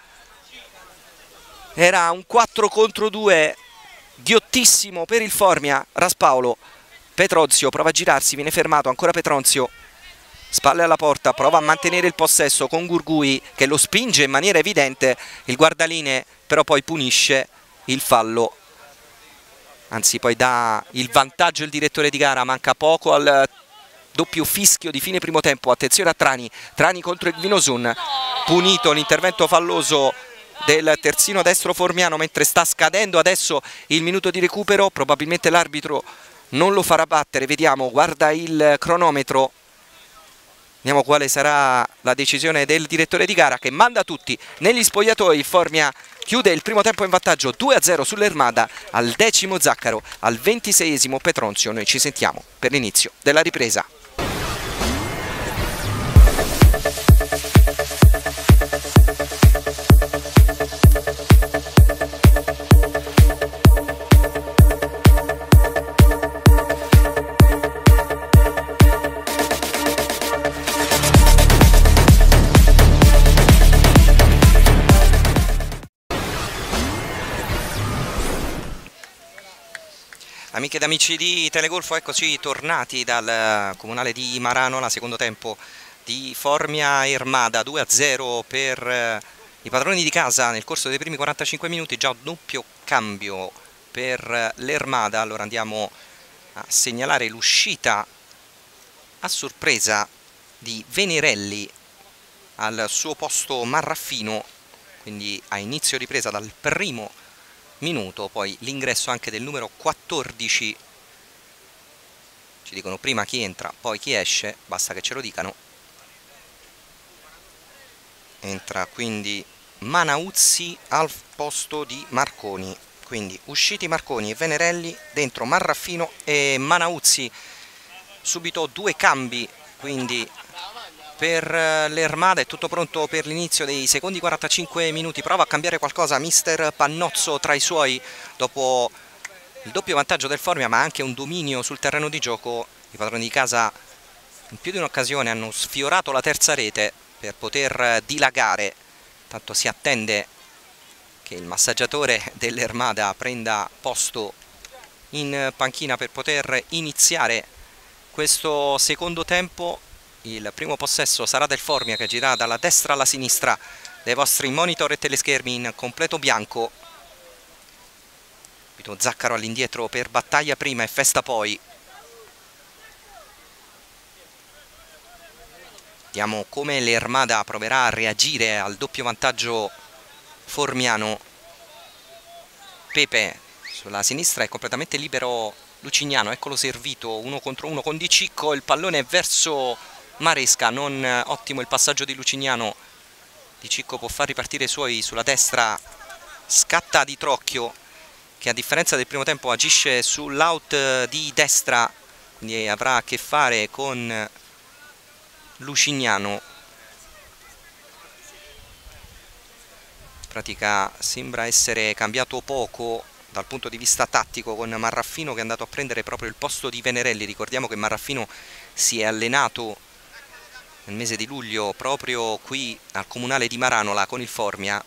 Speaker 1: Era un quattro contro due ghiottissimo per il Formia. Raspaolo, Petronzio prova a girarsi, viene fermato, ancora Petronzio, spalle alla porta, prova a mantenere il possesso con Gurgui che lo spinge in maniera evidente, il guardalinee però poi punisce il fallo, anzi poi dà il vantaggio il direttore di gara. Manca poco al doppio fischio di fine primo tempo. Attenzione a Trani, Trani contro il Vinosun, punito l'intervento falloso del terzino destro formiano mentre sta scadendo adesso il minuto di recupero. Probabilmente l'arbitro non lo farà battere, vediamo, guarda il cronometro, vediamo quale sarà la decisione del direttore di gara che manda tutti negli spogliatoi. Il Formia chiude il primo tempo in vantaggio due a zero sull'Ermada, al decimo Zaccaro, al ventiseiesimo Petronzio. Noi ci sentiamo per l'inizio della ripresa. Amiche ed amici di Telegolfo, eccoci tornati dal comunale di Maranola, secondo tempo di Formia Ermada, due a zero per i padroni di casa nel corso dei primi quarantacinque minuti, già un doppio cambio per l'Ermada. Allora andiamo a segnalare l'uscita a sorpresa di Venerelli al suo posto Marraffino, quindi a inizio ripresa dal primo minuto, poi l'ingresso anche del numero quattordici, ci dicono prima chi entra poi chi esce, basta che ce lo dicano. Entra quindi Manauzzi al posto di Marconi, quindi usciti Marconi e Venerelli, dentro Marraffino e Manauzzi. Subito due cambi, quindi per l'Ermada, è tutto pronto per l'inizio dei secondi quarantacinque minuti. Prova a cambiare qualcosa mister Pannozzo tra i suoi dopo il doppio vantaggio del Formia, ma anche un dominio sul terreno di gioco. I padroni di casa in più di un'occasione hanno sfiorato la terza rete per poter dilagare, tanto si attende che il massaggiatore dell'Ermada prenda posto in panchina per poter iniziare questo secondo tempo. Il primo possesso sarà del Formia, che girerà dalla destra alla sinistra dei vostri monitor e teleschermi in completo bianco. Zaccaro all'indietro per Battaglia prima e Festa poi. Vediamo come l'Ermada proverà a reagire al doppio vantaggio formiano. Pepe sulla sinistra, è completamente libero Lucignano, eccolo servito uno contro uno con Di Cicco, il pallone è verso Maresca, non ottimo il passaggio di Lucignano. Di Cicco può far ripartire i suoi sulla destra, scatta Di Trocchio, che a differenza del primo tempo agisce sull'out di destra, quindi avrà a che fare con Lucignano. In pratica sembra essere cambiato poco dal punto di vista tattico, con Marraffino che è andato a prendere proprio il posto di Venerelli. Ricordiamo che Marraffino si è allenato nel mese di luglio proprio qui al Comunale di Maranola con il Formia,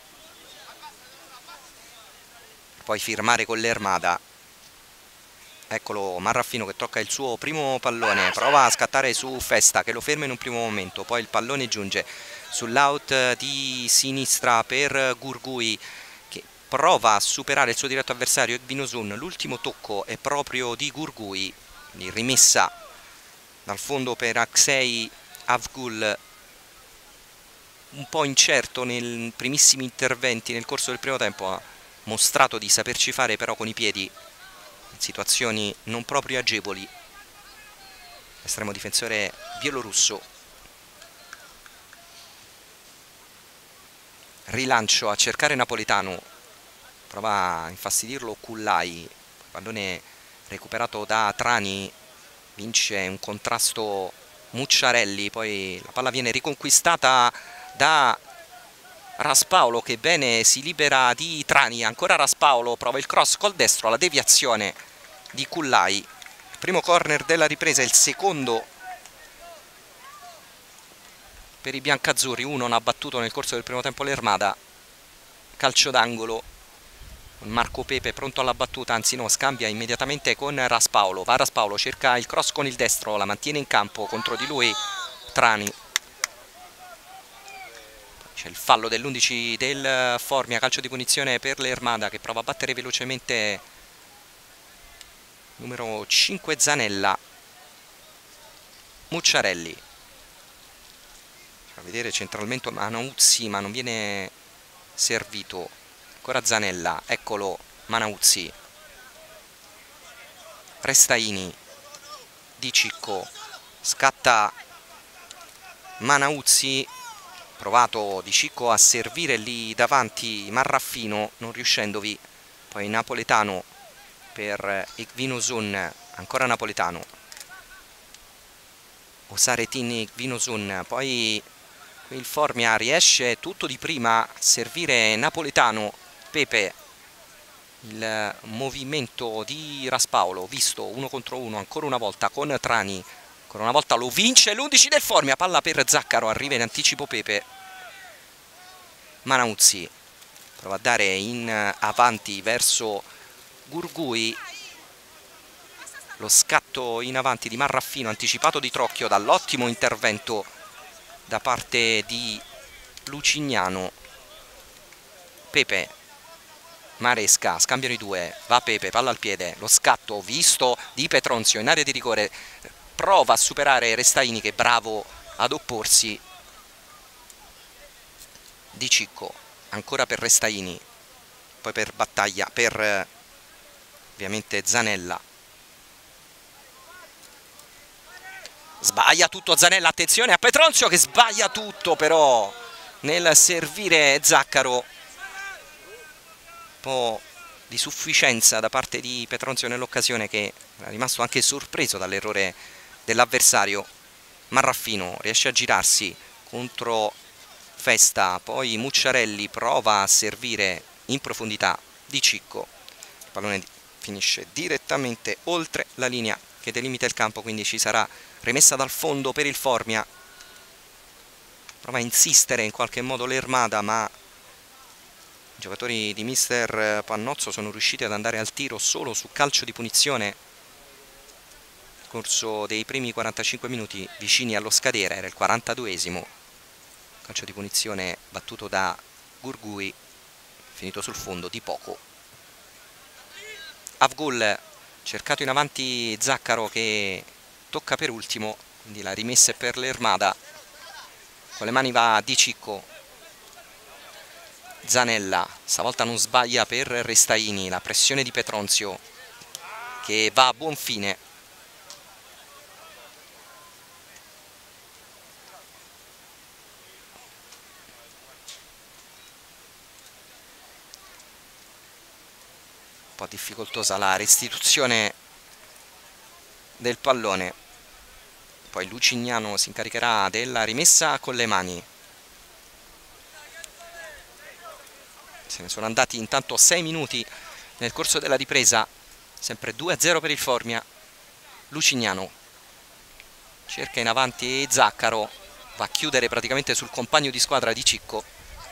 Speaker 1: poi firmare con l'Ermada. Eccolo Marraffino che tocca il suo primo pallone, prova a scattare su Festa che lo ferma in un primo momento, poi il pallone giunge sull'out di sinistra per Gurgui, che prova a superare il suo diretto avversario Ekvinosun. L'ultimo tocco è proprio di Gurgui, quindi rimessa dal fondo per Aksei Avgul, un po' incerto nei primissimi interventi nel corso del primo tempo, ha mostrato di saperci fare però con i piedi in situazioni non proprio agevoli. Estremo difensore bielorusso. Rilancio a cercare Napoletano, prova a infastidirlo Kullai, pallone recuperato da Trani, vince un contrasto Mucciarelli, poi la palla viene riconquistata da Raspaolo che bene si libera di Trani, ancora Raspaolo, prova il cross col destro, la deviazione di Kullai. Primo corner della ripresa, il secondo per i biancazzurri, uno non ha battuto nel corso del primo tempo l'Ermada. Calcio d'angolo, Marco Pepe pronto alla battuta, anzi no, scambia immediatamente con Raspaolo, va Raspaolo, cerca il cross con il destro, la mantiene in campo, contro di lui Trani. C'è il fallo dell'undici del Formia, calcio di punizione per l'Ermada che prova a battere velocemente numero cinque Zanella. Mucciarelli, a vedere centralmente Manauzzi, ma non viene servito. Ancora Zanella, eccolo Manauzzi, Restaini, Di Cicco, scatta Manauzzi, provato Di Cicco a servire lì davanti Marraffino, non riuscendovi, poi Napoletano per Ekvinosun, ancora Napoletano, Osaretin Ekvinosun, poi il Formia riesce tutto di prima a servire Napoletano. Pepe, il movimento di Raspaolo, visto uno contro uno ancora una volta con Trani, ancora una volta lo vince l'undici del Formia, palla per Zaccaro, arriva in anticipo Pepe. Manauzzi prova a dare in avanti verso Gurgui, lo scatto in avanti di Marraffino, anticipato Di Trocchio dall'ottimo intervento da parte di Lucignano. Pepe, Maresca, scambiano i due, va Pepe, palla al piede, lo scatto visto di Petronzio in area di rigore, prova a superare Restaini che è bravo ad opporsi. Di Cicco, ancora per Restaini, poi per Battaglia, per ovviamente Zanella. Sbaglia tutto Zanella, attenzione a Petronzio che sbaglia tutto però nel servire Zaccaro. Un po' di sufficienza da parte di Petronzio nell'occasione, che è rimasto anche sorpreso dall'errore dell'avversario. Marraffino riesce a girarsi, contro Festa, poi Mucciarelli prova a servire in profondità Di Cicco, il pallone finisce direttamente oltre la linea che delimita il campo, quindi ci sarà rimessa dal fondo per il Formia. Prova a insistere in qualche modo l'Ermada, ma i giocatori di mister Pannozzo sono riusciti ad andare al tiro solo su calcio di punizione nel corso dei primi quarantacinque minuti vicini allo scadere. Era il quarantaduesimo, calcio di punizione battuto da Gurgui, finito sul fondo di poco. Avgul, cercato in avanti Zaccaro che tocca per ultimo, quindi la rimessa è per l'Ermada. Con le mani va Di Cicco, Zanella, stavolta non sbaglia per Restaini, la pressione di Petronzio che va a buon fine. Un po' difficoltosa la restituzione del pallone. Poi Lucignano si incaricherà della rimessa con le mani. Se ne sono andati intanto sei minuti nel corso della ripresa, sempre due a zero per il Formia. Lucignano cerca in avanti Zaccaro, va a chiudere praticamente sul compagno di squadra Di Cicco.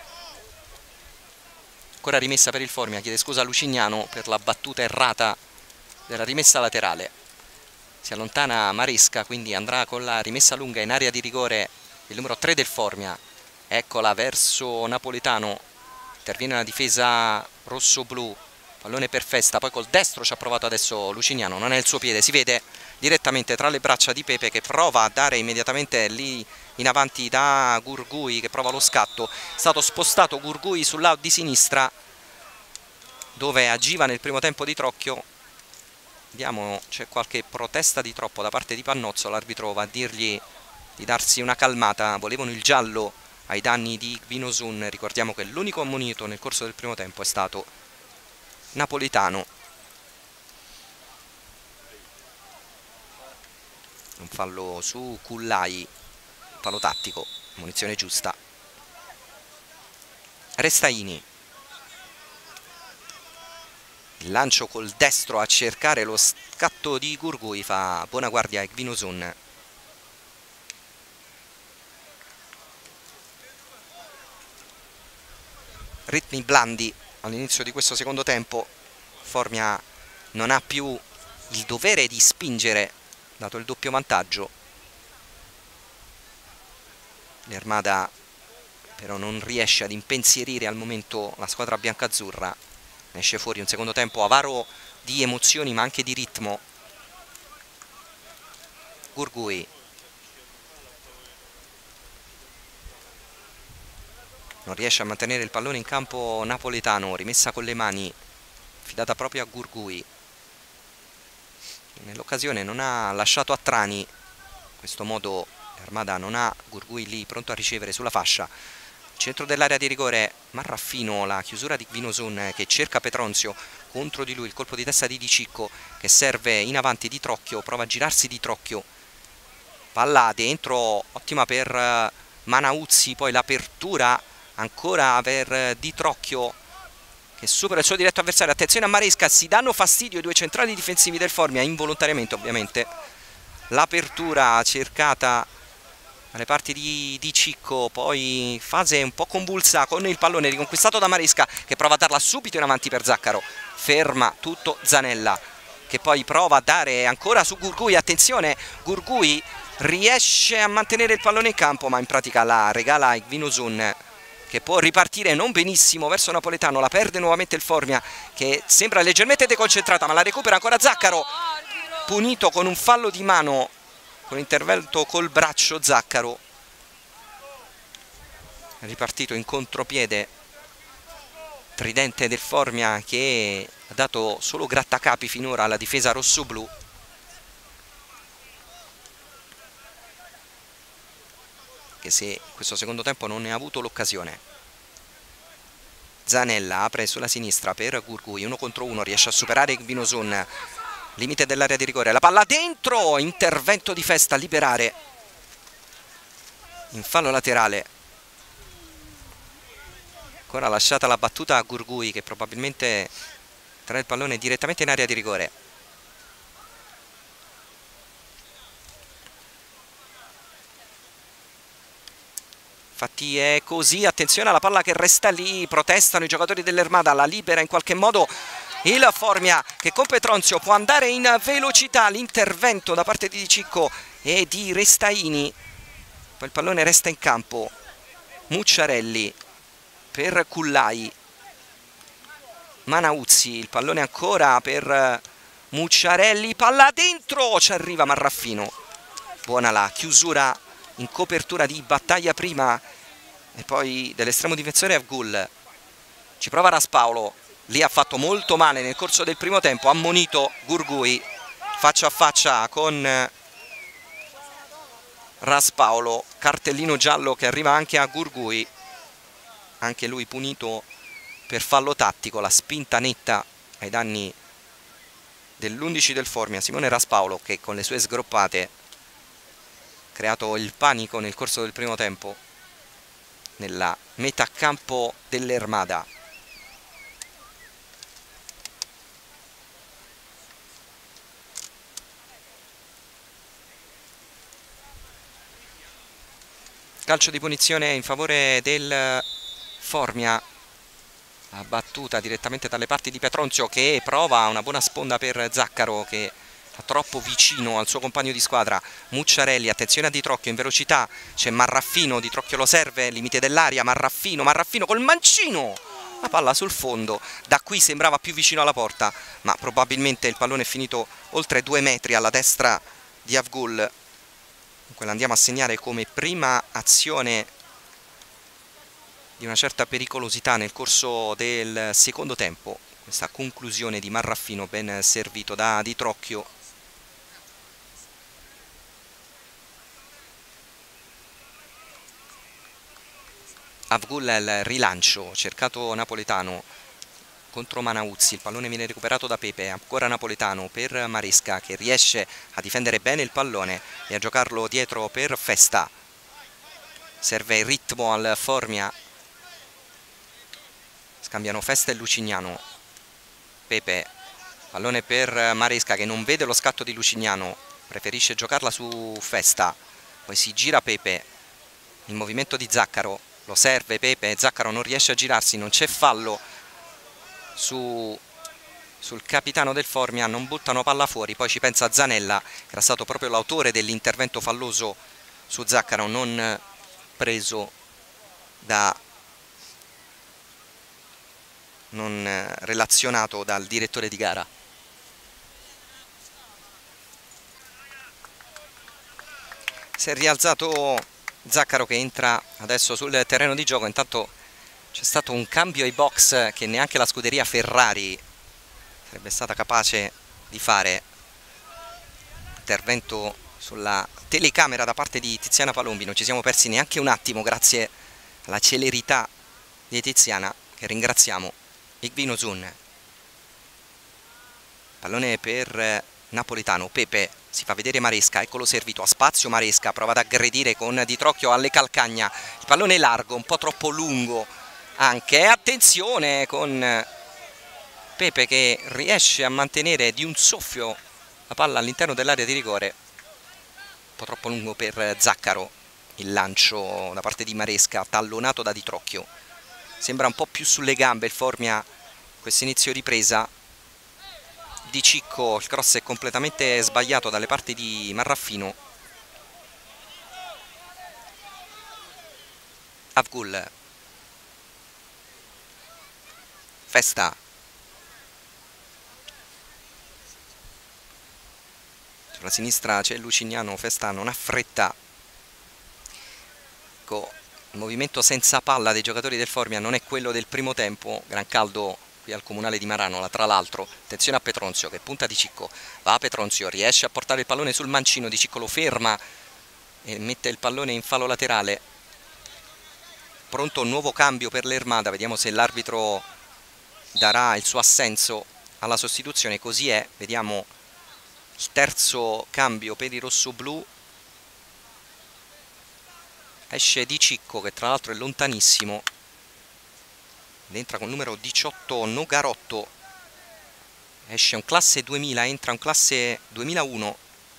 Speaker 1: Ancora rimessa per il Formia, chiede scusa a Lucignano per la battuta errata della rimessa laterale. Si allontana Maresca, quindi andrà con la rimessa lunga in area di rigore il numero tre del Formia. Eccola verso Napoletano, interviene la difesa rosso-blu, pallone per Festa, poi col destro ci ha provato adesso Lucignano, non è il suo piede, si vede direttamente tra le braccia di Pepe che prova a dare immediatamente lì in avanti da Gurgui che prova lo scatto. È stato spostato Gurgui sul lato di sinistra dove agiva nel primo tempo Di Trocchio. Vediamo, c'è qualche protesta di troppo da parte di Pannozzo, l'arbitro va a dirgli di darsi una calmata, volevano il giallo ai danni di Gvinosun. Ricordiamo che l'unico ammonito nel corso del primo tempo è stato Napoletano. Un fallo su Cullai, fallo tattico, munizione giusta. Restaini, il lancio col destro a cercare lo scatto di Gurgui, fa buona guardia a Gvinosun. Ritmi blandi all'inizio di questo secondo tempo. Formia non ha più il dovere di spingere dato il doppio vantaggio. L'Ermada però non riesce ad impensierire al momento la squadra biancazzurra. Ne esce fuori un secondo tempo avaro di emozioni ma anche di ritmo. Gurgui, non riesce a mantenere il pallone in campo Napoletano, rimessa con le mani fidata proprio a Gurgui. Nell'occasione non ha lasciato a Trani, in questo modo l'Armada non ha Gurgui lì pronto a ricevere sulla fascia. Centro dell'area di rigore, Marraffino, la chiusura di Gvinosun che cerca Petronzio, contro di lui il colpo di testa di Di Cicco che serve in avanti Di Trocchio, prova a girarsi Di Trocchio, palla dentro, ottima per Manauzzi, poi l'apertura ancora per Di Trocchio che supera il suo diretto avversario. Attenzione a Maresca, si danno fastidio i due centrali difensivi del Formia, involontariamente ovviamente. L'apertura cercata dalle parti di, di Cicco, poi fase un po' convulsa con il pallone riconquistato da Maresca che prova a darla subito in avanti per Zaccaro, ferma tutto Zanella che poi prova a dare ancora su Gurgui. Attenzione, Gurgui riesce a mantenere il pallone in campo ma in pratica la regala a Gvinosun che può ripartire non benissimo verso Napoletano. La perde nuovamente il Formia che sembra leggermente deconcentrata ma la recupera ancora Zaccaro, punito con un fallo di mano con intervento col braccio. Zaccaro è ripartito in contropiede tridente del Formia che ha dato solo grattacapi finora alla difesa rossoblu. Che se in questo secondo tempo non ne ha avuto l'occasione. Zanella apre sulla sinistra per Gurgui, uno contro uno, riesce a superare Gvinosun, limite dell'area di rigore, la palla dentro, intervento di Festa a liberare. in fallo laterale. Ancora lasciata la battuta a Gurgui, che probabilmente trae il pallone direttamente in area di rigore. Infatti è così, attenzione alla palla che resta lì, protestano i giocatori dell'Ermada, la libera in qualche modo il Formia, che con Petronzio può andare in velocità. L'intervento da parte di Cicco e di Restaini, poi il pallone resta in campo. Mucciarelli per Cullai, Manauzzi, il pallone ancora per Mucciarelli, palla dentro, ci arriva Marraffino. Buona la chiusura in copertura di Battaglia prima e poi dell'estremo difensore Avgul. Ci prova Raspaolo, lì ha fatto molto male nel corso del primo tempo, ha ammonito Gurgui, faccia a faccia con Raspaolo, cartellino giallo che arriva anche a Gurgui, anche lui punito per fallo tattico, la spinta netta ai danni dell'undici del Formia, Simone Raspaolo, che con le sue sgroppate ha creato il panico nel corso del primo tempo nella metà campo dell'Ermada. Calcio di punizione in favore del Formia, la battuta direttamente dalle parti di Petronzio, che prova una buona sponda per Zaccaro, che è troppo vicino al suo compagno di squadra. Mucciarelli, attenzione a Di Trocchio in velocità, c'è Marraffino, Di Trocchio lo serve, limite dell'aria, Marraffino, Marraffino col mancino, la palla sul fondo, da qui sembrava più vicino alla porta, ma probabilmente il pallone è finito oltre due metri alla destra di Avgul. Dunque l'andiamo a segnare come prima azione di una certa pericolosità nel corso del secondo tempo, questa conclusione di Marraffino ben servito da Di Trocchio. Avgul il rilancio, cercato Napoletano contro Manauzzi, il pallone viene recuperato da Pepe, ancora Napoletano per Maresca, che riesce a difendere bene il pallone e a giocarlo dietro per Festa. Serve il ritmo al Formia, scambiano Festa e Lucignano. Pepe, pallone per Maresca, che non vede lo scatto di Lucignano, preferisce giocarla su Festa, poi si gira Pepe, il movimento di Zaccaro, lo serve Pepe, Zaccaro non riesce a girarsi, non c'è fallo su, sul capitano del Formia, non buttano palla fuori. Poi ci pensa Zanella, che era stato proprio l'autore dell'intervento falloso su Zaccaro, non preso da non relazionato dal direttore di gara. Si è rialzato Zaccaro, che entra adesso sul terreno di gioco. Intanto c'è stato un cambio ai box che neanche la scuderia Ferrari sarebbe stata capace di fare. Intervento sulla telecamera da parte di Tiziana Palombi, non ci siamo persi neanche un attimo grazie alla celerità di Tiziana, che ringraziamo. Igvino Zun, pallone per Napoletano, Pepe si fa vedere Maresca, eccolo servito, a spazio Maresca, prova ad aggredire con Di Trocchio alle calcagna, il pallone largo, un po' troppo lungo anche, attenzione con Pepe che riesce a mantenere di un soffio la palla all'interno dell'area di rigore, un po' troppo lungo per Zaccaro, il lancio da parte di Maresca, tallonato da Di Trocchio. Sembra un po' più sulle gambe il Formia questo inizio ripresa. Di Cicco, il cross è completamente sbagliato dalle parti di Marraffino. Avgul, Festa, sulla sinistra c'è Lucignano, Festa non ha fretta. Ecco, il movimento senza palla dei giocatori del Formia non è quello del primo tempo. Gran caldo qui al Comunale di Maranola, tra l'altro. Attenzione a Petronzio che punta Di Cicco, va a Petronzio, riesce a portare il pallone sul mancino, Di Cicco lo ferma e mette il pallone in fallo laterale. Pronto un nuovo cambio per l'Ermada, vediamo se l'arbitro darà il suo assenso alla sostituzione. Così è, vediamo il terzo cambio per i rossoblù. esce Di Cicco, che tra l'altro è lontanissimo, ed entra con il numero diciotto Nogarotto. Esce un classe duemila, entra un classe duemilauno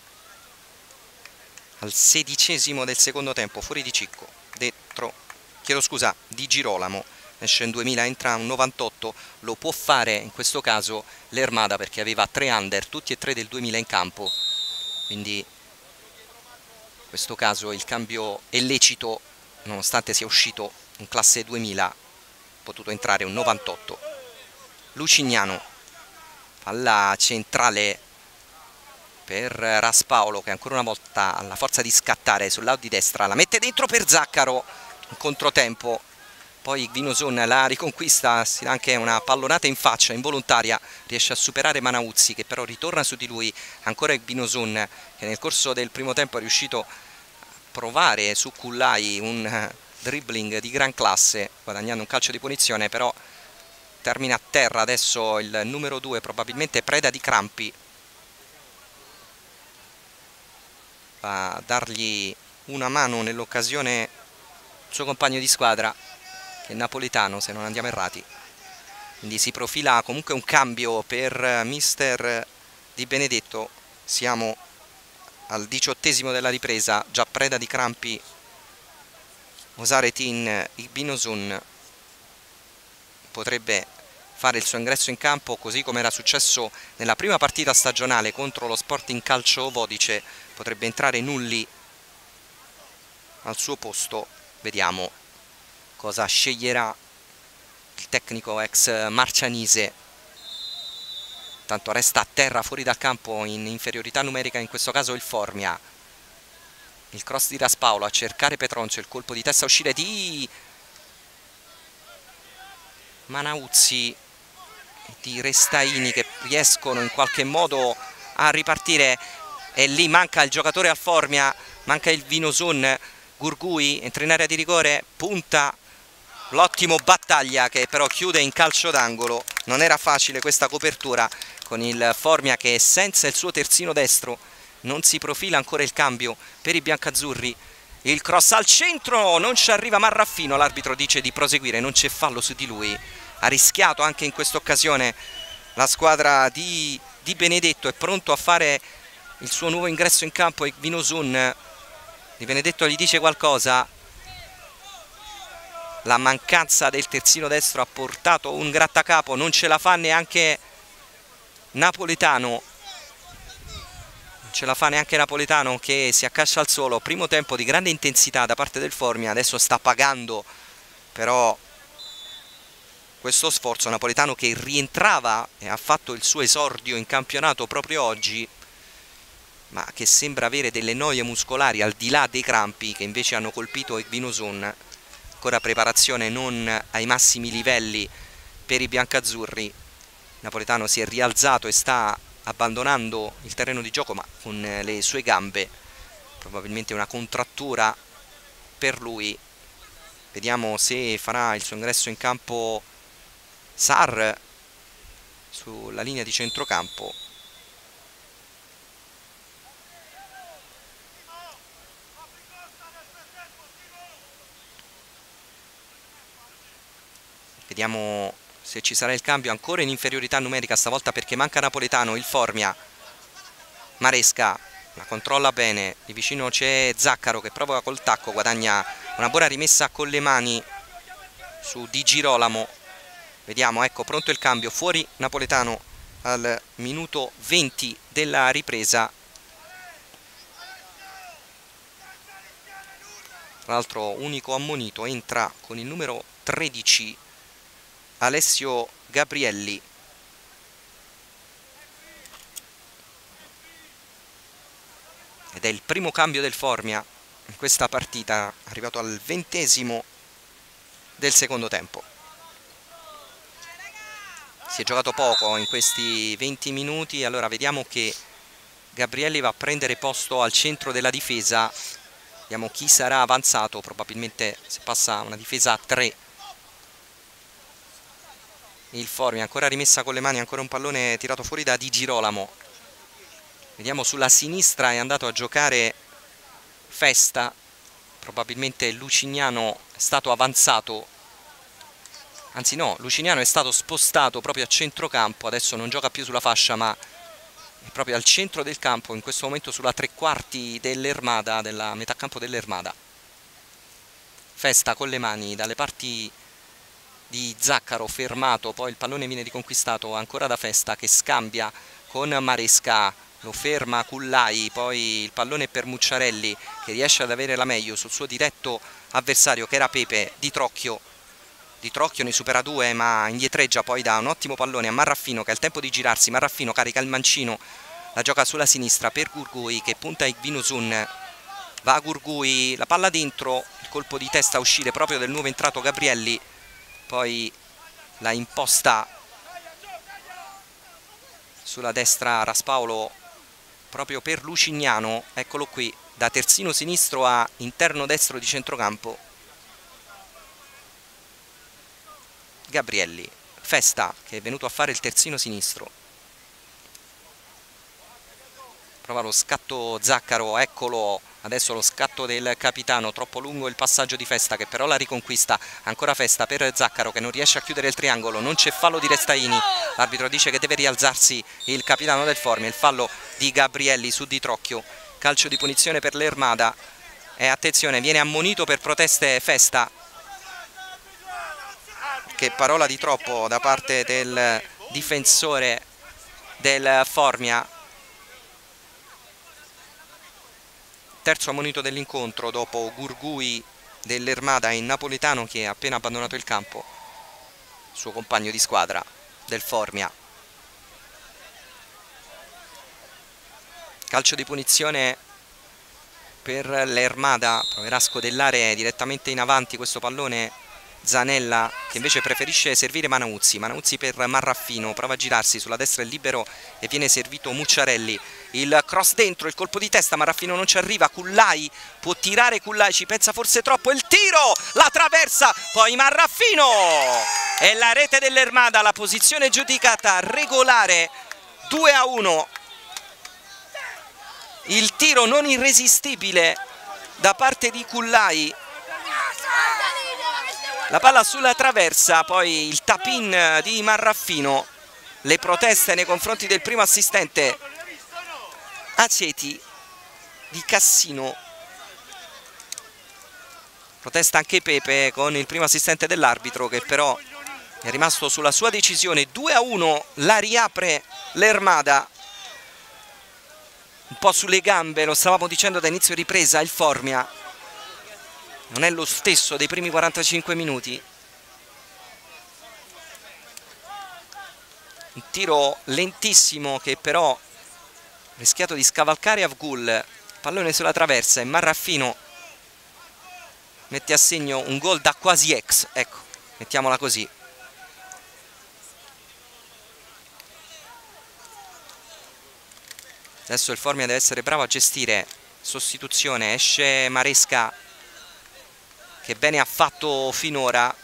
Speaker 1: al sedicesimo del secondo tempo. Fuori Di Cicco, dentro, chiedo scusa, Di Girolamo. Esce un duemila, entra un novantotto. Lo può fare in questo caso l'Ermada, perché aveva tre under, tutti e tre del duemila in campo, quindi in questo caso il cambio è lecito, nonostante sia uscito un classe duemila, ha potuto entrare un novantotto. Lucignano, palla centrale per Raspaolo, che ancora una volta ha la forza di scattare sul lato di destra, la mette dentro per Zaccaro in controtempo. Poi Vinosun la riconquista, si dà anche una pallonata in faccia involontaria, riesce a superare Manauzzi, che però ritorna su di lui. Ancora Vinosun, che nel corso del primo tempo è riuscito a provare su Kullai un dribbling di gran classe, guadagnando un calcio di punizione, però termina a terra. Adesso il numero due, probabilmente preda di crampi, va a dargli una mano nell'occasione il suo compagno di squadra, che è napoletano se non andiamo errati. Quindi si profila comunque un cambio per mister Di Benedetto. Siamo al diciottesimo della ripresa, già preda di crampi Osaretin Igbinosun. Potrebbe fare il suo ingresso in campo, così come era successo nella prima partita stagionale contro lo Sporting Calcio Vodice. Potrebbe entrare Nulli al suo posto. Vediamo cosa sceglierà il tecnico ex marcianise. Tanto resta a terra fuori dal campo in inferiorità numerica, in questo caso il Formia. Il cross di Raspaolo a cercare Petronzio, il colpo di testa a uscire di Manauzzi e di Restaini, che riescono in qualche modo a ripartire, e lì manca il giocatore al Formia, manca il Vinosun. Gurgui entra in area di rigore, punta l'ottimo Battaglia, che però chiude in calcio d'angolo. Non era facile questa copertura con il Formia, che senza il suo terzino destro non si profila ancora il cambio per i biancazzurri. Il cross al centro, non ci arriva Marraffino, l'arbitro dice di proseguire, non c'è fallo su di lui. Ha rischiato anche in questa occasione la squadra di, di Benedetto, è pronto a fare il suo nuovo ingresso in campo Vinosun. Di Benedetto gli dice qualcosa. La mancanza del terzino destro ha portato un grattacapo, non ce la fa neanche Napoletano. Non ce la fa neanche Napoletano, che si accascia al suolo. Primo tempo di grande intensità da parte del Formia, adesso sta pagando però questo sforzo. Napoletano, che rientrava e ha fatto il suo esordio in campionato proprio oggi, ma che sembra avere delle noie muscolari al di là dei crampi che invece hanno colpito Vinosun. Ancora preparazione non ai massimi livelli per i biancazzurri. Napoletano si è rialzato e sta abbandonando il terreno di gioco, ma con le sue gambe. Probabilmente una contrattura per lui. Vediamo se farà il suo ingresso in campo Sarr sulla linea di centrocampo. Vediamo se ci sarà il cambio, ancora in inferiorità numerica stavolta perché manca Napoletano. Il Formia, Maresca la controlla bene, di vicino c'è Zaccaro che provoca col tacco, guadagna una buona rimessa con le mani su Di Girolamo. Vediamo, ecco, pronto il cambio, fuori Napoletano al minuto venti della ripresa. Tra l'altro unico ammonito, entra con il numero tredici Alessio Gabrielli. Ed è il primo cambio del Formia in questa partita, arrivato al ventesimo del secondo tempo. Si è giocato poco in questi venti minuti, allora vediamo che Gabrielli va a prendere posto al centro della difesa. Vediamo chi sarà avanzato, probabilmente se passa una difesa a tre. Il Formia ancora rimessa con le mani, ancora un pallone tirato fuori da Di Girolamo. Vediamo, sulla sinistra è andato a giocare Festa, probabilmente Lucignano è stato avanzato, anzi no, Lucignano è stato spostato proprio a centrocampo, adesso non gioca più sulla fascia ma è proprio al centro del campo, in questo momento sulla tre quarti dell'Ermada, della metà campo dell'Ermada. Festa con le mani dalle parti di Zaccaro, fermato, poi il pallone viene riconquistato ancora da Festa che scambia con Maresca, lo ferma Cullai, poi il pallone per Mucciarelli che riesce ad avere la meglio sul suo diretto avversario che era Pepe. Di Trocchio, Di Trocchio ne supera due ma indietreggia, poi da un ottimo pallone a Marraffino che ha il tempo di girarsi. Marraffino carica il mancino, la gioca sulla sinistra per Gurgui che punta Igvinusun, va a Gurgui, la palla dentro, il colpo di testa a uscire proprio del nuovo entrato Gabrielli, poi la imposta sulla destra Raspaolo proprio per Lucignano, eccolo qui, da terzino sinistro a interno destro di centrocampo. Gabrielli, Festa che è venuto a fare il terzino sinistro, prova lo scatto Zaccaro, eccolo, adesso lo scatto del capitano, troppo lungo il passaggio di Festa che però la riconquista, ancora Festa per Zaccaro che non riesce a chiudere il triangolo, non c'è fallo di Restaini, l'arbitro dice che deve rialzarsi il capitano del Formia, il fallo di Gabrielli su Di Trocchio, calcio di punizione per l'Ermada e attenzione, viene ammonito per proteste Festa, che parola di troppo da parte del difensore del Formia. Terzo ammonito dell'incontro dopo Gurgui dell'Ermada e Napoletano che ha appena abbandonato il campo, suo compagno di squadra del Formia. Calcio di punizione per l'Ermada, proverà a scodellare direttamente in avanti questo pallone Zanella che invece preferisce servire Manauzzi. Manauzzi per Marraffino, prova a girarsi sulla destra, è libero e viene servito Mucciarelli, il cross dentro, il colpo di testa, Marraffino non ci arriva, Cullai può tirare, Cullai ci pensa forse troppo, il tiro, la traversa, poi Marraffino e la rete dell'Ermada, la posizione giudicata regolare, due a uno, il tiro non irresistibile da parte di Cullai, la palla sulla traversa, poi il tap-in di Marraffino, le proteste nei confronti del primo assistente Aceti di Cassino, protesta anche Pepe con il primo assistente dell'arbitro che però è rimasto sulla sua decisione. Due a uno, la riapre l'Ermada, un po' sulle gambe, lo stavamo dicendo da inizio ripresa, il Formia non è lo stesso dei primi quarantacinque minuti. Un tiro lentissimo che però ha rischiato di scavalcare Avgul, pallone sulla traversa e Marraffino mette a segno un gol da quasi ex, ecco, mettiamola così. Adesso il Formia deve essere bravo a gestire, sostituzione, esce Maresca che bene ha fatto finora,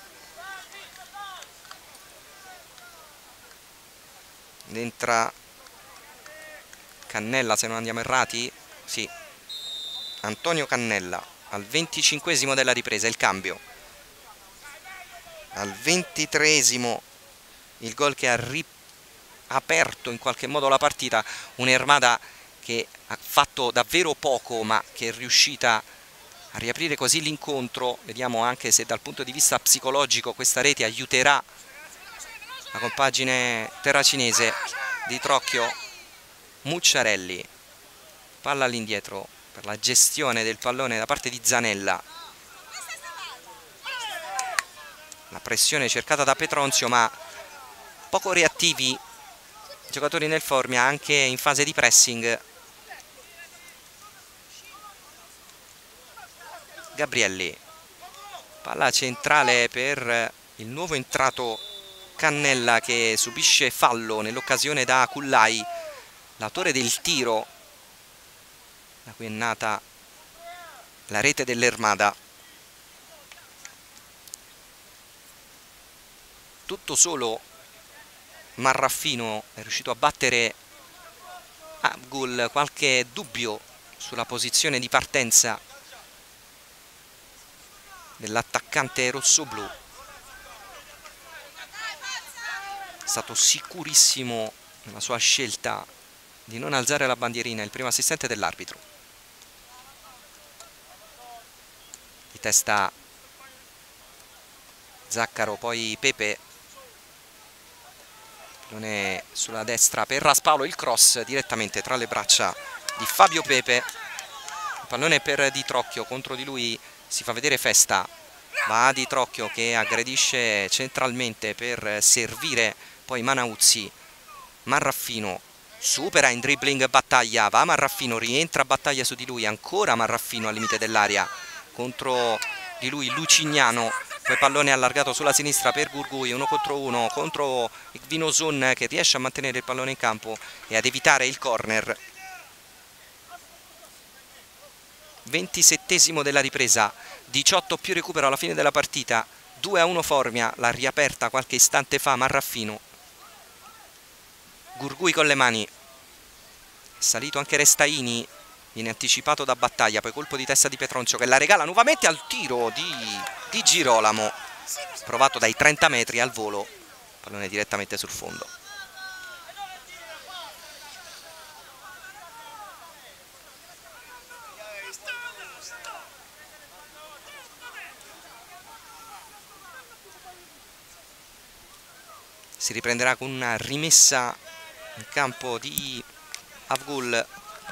Speaker 1: entra Cannella se non andiamo errati, sì, Antonio Cannella al venticinquesimo della ripresa, il cambio, al ventitreesimo il gol che ha riaperto in qualche modo la partita, un'Ermada che ha fatto davvero poco ma che è riuscita a riaprire così l'incontro. Vediamo anche se dal punto di vista psicologico questa rete aiuterà la compagine terracinese. Di Trocchio, Mucciarelli, palla all'indietro per la gestione del pallone da parte di Zanella, la pressione cercata da Petronzio ma poco reattivi i giocatori nel Formia anche in fase di pressing. Gabrielli, palla centrale per il nuovo entrato Cannella che subisce fallo nell'occasione da Cullai, l'autore del tiro da cui è nata la rete dell'Ermada. Tutto solo Marraffino è riuscito a battere Avgul, qualche dubbio sulla posizione di partenza dell'attaccante rossoblu. È stato sicurissimo nella sua scelta di non alzare la bandierina, il primo assistente dell'arbitro. Di testa Zaccaro, poi Pepe, pallone sulla destra per Raspaolo, il cross direttamente tra le braccia di Fabio Pepe, il pallone per Di Trocchio, contro di lui si fa vedere Festa, va Di Trocchio che aggredisce centralmente per servire poi Manauzzi, Marraffino supera in dribbling Battaglia, va Marraffino, rientra Battaglia su di lui, ancora Marraffino al limite dell'area, contro di lui Lucignano, poi pallone allargato sulla sinistra per Gurgui, uno contro uno contro Vinosun che riesce a mantenere il pallone in campo e ad evitare il corner. ventisettesimo della ripresa, diciotto più recupero alla fine della partita, due a uno Formia, l'ha riaperta qualche istante fa Marraffino. Gurgui con le mani, è salito anche Restaini, viene anticipato da Battaglia, poi colpo di testa di Petroncio che la regala nuovamente al tiro di, di Girolamo, provato dai trenta metri al volo, pallone direttamente sul fondo. Si riprenderà con una rimessa in campo di Avgul.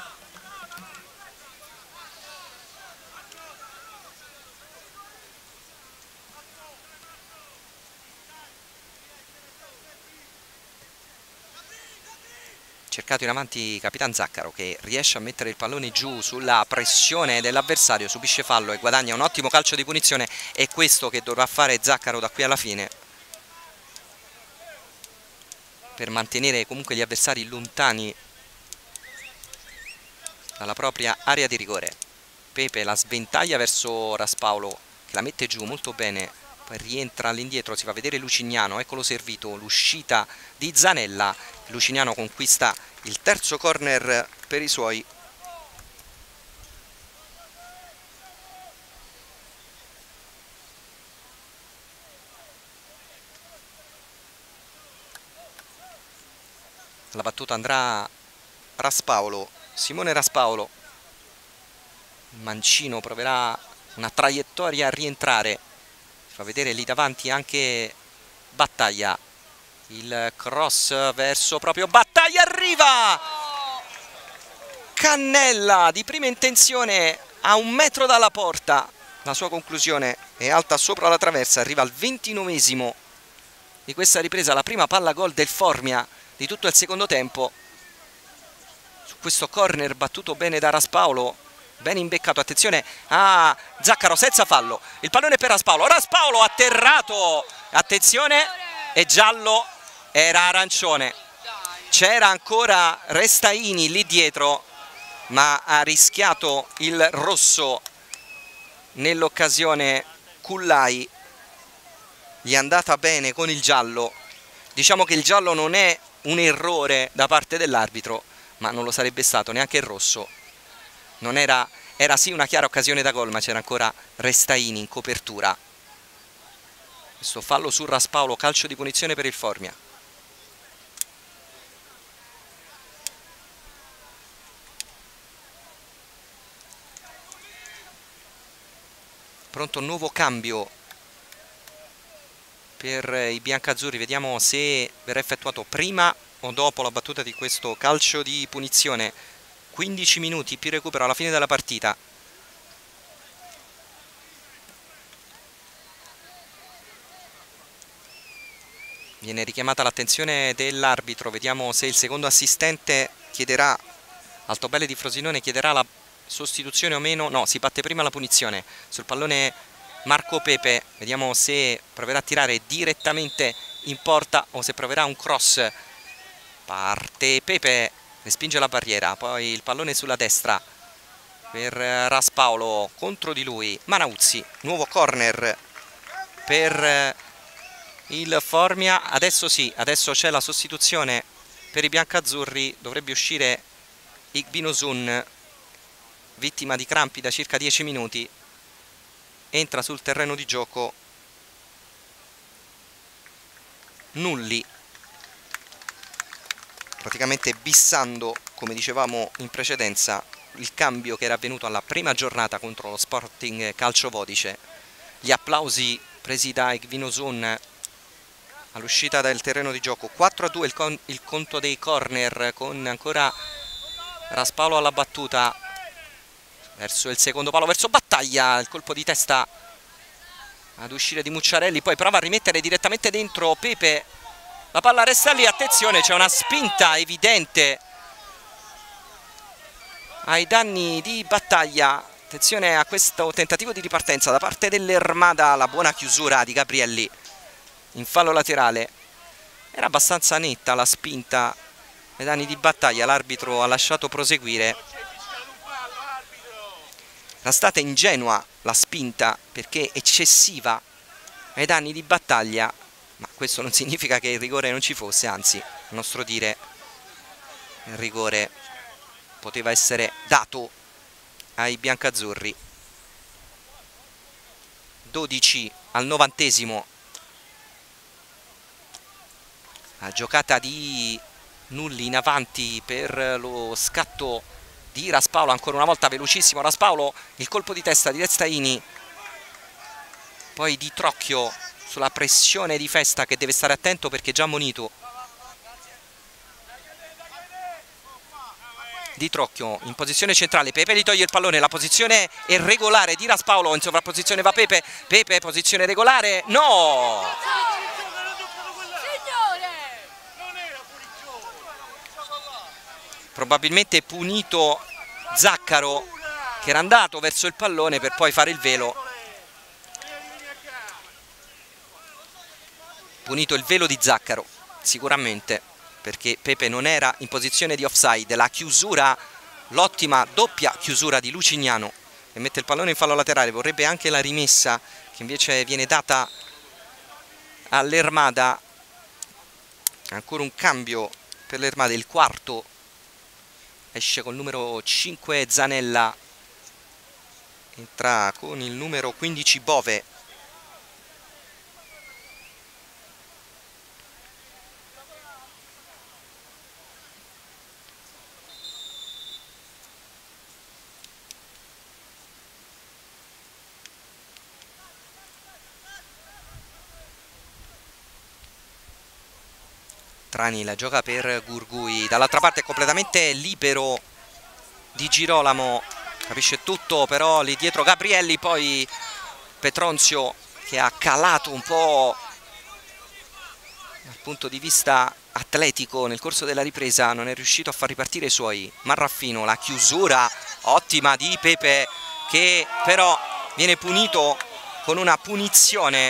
Speaker 1: Cercato in avanti Capitan Zaccaro che riesce a mettere il pallone giù sulla pressione dell'avversario, subisce fallo e guadagna un ottimo calcio di punizione. È questo che dovrà fare Zaccaro da qui alla fine, per mantenere comunque gli avversari lontani dalla propria area di rigore. Pepe la sventaglia verso Raspaolo che la mette giù molto bene, poi rientra all'indietro, si fa vedere Lucignano, eccolo servito, l'uscita di Zanella, Lucignano conquista il terzo corner per i suoi. La battuta andrà Raspaolo, Simone Raspaolo, Mancino proverà una traiettoria a rientrare, si fa vedere lì davanti anche Battaglia, il cross verso proprio Battaglia, arriva Cannella di prima intenzione a un metro dalla porta, la sua conclusione è alta sopra la traversa, arriva al ventinovesimo di questa ripresa, la prima palla gol del Formia di tutto il secondo tempo. Su questo corner battuto bene da Raspaolo, ben imbeccato, attenzione a Zaccaro senza fallo, il pallone per Raspaolo, Raspaolo atterrato, attenzione, è giallo, era arancione, c'era ancora Restaini lì dietro ma ha rischiato il rosso nell'occasione. Cullai gli è andata bene con il giallo, diciamo che il giallo non è un errore da parte dell'arbitro, ma non lo sarebbe stato neanche il rosso. Non era, era sì una chiara occasione da gol, ma c'era ancora Restaini in copertura. Questo fallo su Raspaolo, calcio di punizione per il Formia. Pronto un nuovo cambio per i biancazzurri, vediamo se verrà effettuato prima o dopo la battuta di questo calcio di punizione. Quindici minuti più recupero alla fine della partita. Viene richiamata l'attenzione dell'arbitro, vediamo se il secondo assistente chiederà, Altobelli di Frosinone chiederà la sostituzione o meno. No, si batte prima la punizione sul pallone Marco Pepe, vediamo se proverà a tirare direttamente in porta o se proverà un cross. Parte Pepe, respinge la barriera, poi il pallone sulla destra per Raspaolo, contro di lui Manauzzi, nuovo corner per il Formia. Adesso sì, adesso c'è la sostituzione per i biancazzurri, dovrebbe uscire Igbinosun, vittima di crampi da circa dieci minuti, entra sul terreno di gioco Nulli, praticamente bissando, come dicevamo in precedenza, il cambio che era avvenuto alla prima giornata contro lo Sporting Calcio Vodice. Gli applausi presi da Egvinosun all'uscita del terreno di gioco. Quattro a due il, con il conto dei corner, con ancora Raspaolo alla battuta verso il secondo palo, verso Battaglia, il colpo di testa ad uscire di Mucciarelli, poi prova a rimettere direttamente dentro Pepe, la palla resta lì, attenzione, c'è una spinta evidente ai danni di Battaglia, attenzione a questo tentativo di ripartenza da parte dell'Ermada, la buona chiusura di Gabrielli in fallo laterale, era abbastanza netta la spinta ai danni di Battaglia, l'arbitro ha lasciato proseguire. Era stata ingenua la spinta perché eccessiva ai danni di Battaglia, ma questo non significa che il rigore non ci fosse, anzi, a nostro dire il rigore poteva essere dato ai biancazzurri. dodici al novantesimo, la giocata di Nulli in avanti per lo scatto di Raspaolo, ancora una volta velocissimo Raspaolo, il colpo di testa di Restaini, poi Di Trocchio sulla pressione di Festa, che deve stare attento perché è già ammonito. Di Trocchio in posizione centrale, Pepe gli toglie il pallone, la posizione è regolare di Raspaolo, in sovrapposizione va Pepe, Pepe posizione regolare, no! Probabilmente punito Zaccaro, che era andato verso il pallone per poi fare il velo. Punito il velo di Zaccaro, sicuramente, perché Pepe non era in posizione di offside. La chiusura, l'ottima doppia chiusura di Lucignano, che mette il pallone in fallo laterale, vorrebbe anche la rimessa, che invece viene data all'Ermada. Ancora un cambio per l'Ermada, il quarto. Esce col numero cinque Zanella, entra con il numero quindici Bove. Trani la gioca per Gurgui, dall'altra parte è completamente libero Di Girolamo, capisce tutto, però lì dietro Gabrielli, poi Petronzio che ha calato un po' dal punto di vista atletico nel corso della ripresa, non è riuscito a far ripartire i suoi. Marraffino, la chiusura ottima di Pepe, che però viene punito con una punizione,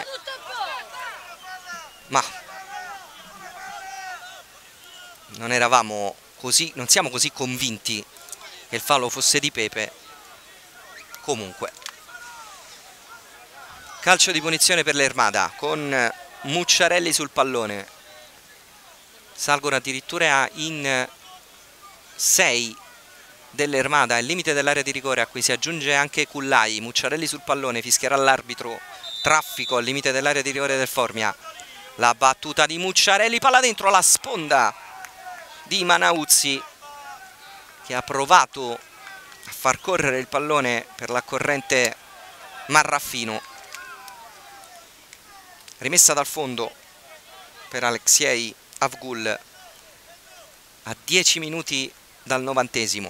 Speaker 1: ma non eravamo così, non siamo così convinti che il fallo fosse di Pepe. Comunque, calcio di punizione per l'Ermada con Mucciarelli sul pallone. Salgono addirittura in sei dell'Ermada, il limite dell'area di rigore, a cui si aggiunge anche Cullai. Mucciarelli sul pallone, fischierà l'arbitro, traffico al limite dell'area di rigore del Formia. La battuta di Mucciarelli, palla dentro la sponda di Manauzzi, che ha provato a far correre il pallone per la corrente Marraffino. Rimessa dal fondo per Alexiej Avgul a dieci minuti dal novantesimo.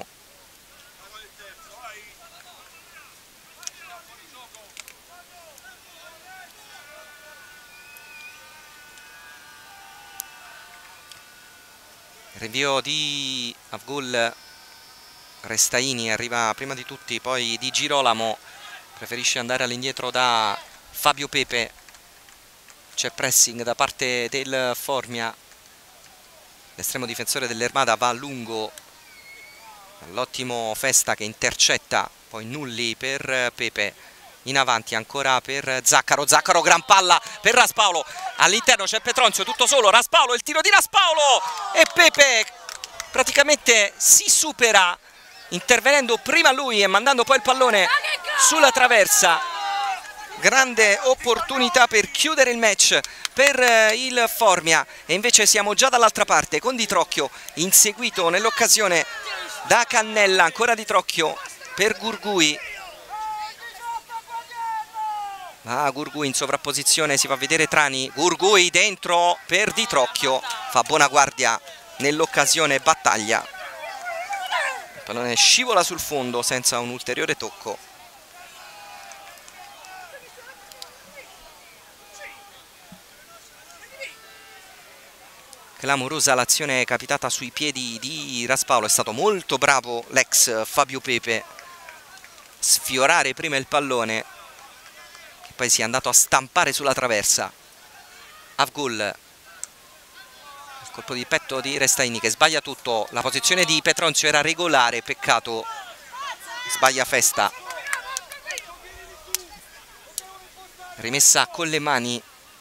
Speaker 1: Rinvio di Avgul, Restaini arriva prima di tutti, poi Di Girolamo preferisce andare all'indietro da Fabio Pepe. C'è pressing da parte del Formia, l'estremo difensore dell'Ermada va a lungo, l'ottimo Festa che intercetta, poi Nulli per Pepe. In avanti ancora per Zaccaro, Zaccaro, gran palla per Raspaolo, all'interno c'è Petronzio, tutto solo, Raspaolo, il tiro di Raspaolo e Pepe praticamente si supera intervenendo prima lui e mandando poi il pallone sulla traversa. grande opportunità per chiudere il match per il Formia, e invece siamo già dall'altra parte con Di Trocchio, inseguito nell'occasione da Cannella. Ancora Di Trocchio per Gurgui. Ah, Gurgui in sovrapposizione, si fa vedere Trani. Gurgui dentro per Di Trocchio, fa buona guardia nell'occasione, battaglia. Il pallone scivola sul fondo senza un ulteriore tocco. Clamorosa l'azione capitata sui piedi di Raspaolo. È stato molto bravo l'ex Fabio Pepe sfiorare prima il pallone, che poi si è andato a stampare sulla traversa. Avgul, il colpo di petto di Restaini che sbaglia tutto. La posizione di Petronzio era regolare, peccato sbaglia Festa. Rimessa con le mani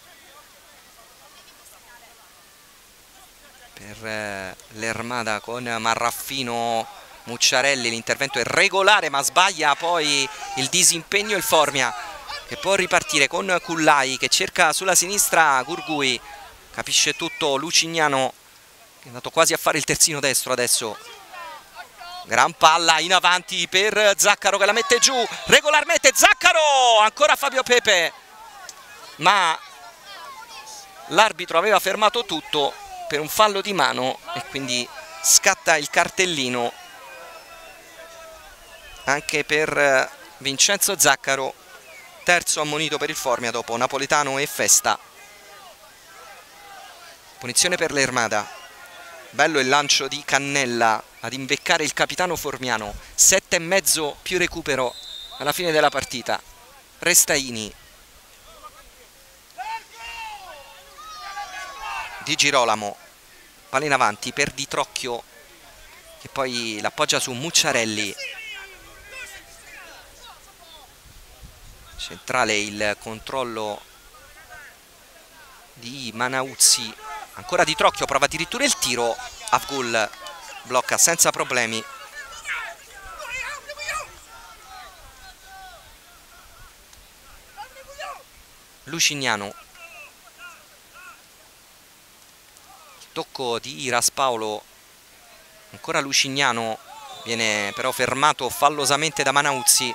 Speaker 1: per l'Ermada con Marraffino, Mucciarelli. L'intervento è regolare ma sbaglia poi il disimpegno il Formia, che può ripartire con Cullai che cerca sulla sinistra Gurgui. Capisce tutto Lucignano, che è andato quasi a fare il terzino destro adesso. Gran palla in avanti per Zaccaro che la mette giù regolarmente. Zaccaro, ancora Fabio Pepe, ma l'arbitro aveva fermato tutto per un fallo di mano e quindi scatta il cartellino anche per Vincenzo Zaccaro, terzo ammonito per il Formia dopo Napoletano e Festa. Punizione per l'Ermada. Bello il lancio di Cannella ad imbeccare il capitano formiano. Sette e mezzo più recupero alla fine della partita. Restaini, Di Girolamo, palla in avanti per Di Trocchio che poi l'appoggia su Mucciarelli. Centrale il controllo di Manauzzi. Ancora Di Trocchio, prova addirittura il tiro. Avgul blocca senza problemi. Lucignano, tocco di Raspaolo, ancora Lucignano, viene però fermato fallosamente da Manauzzi.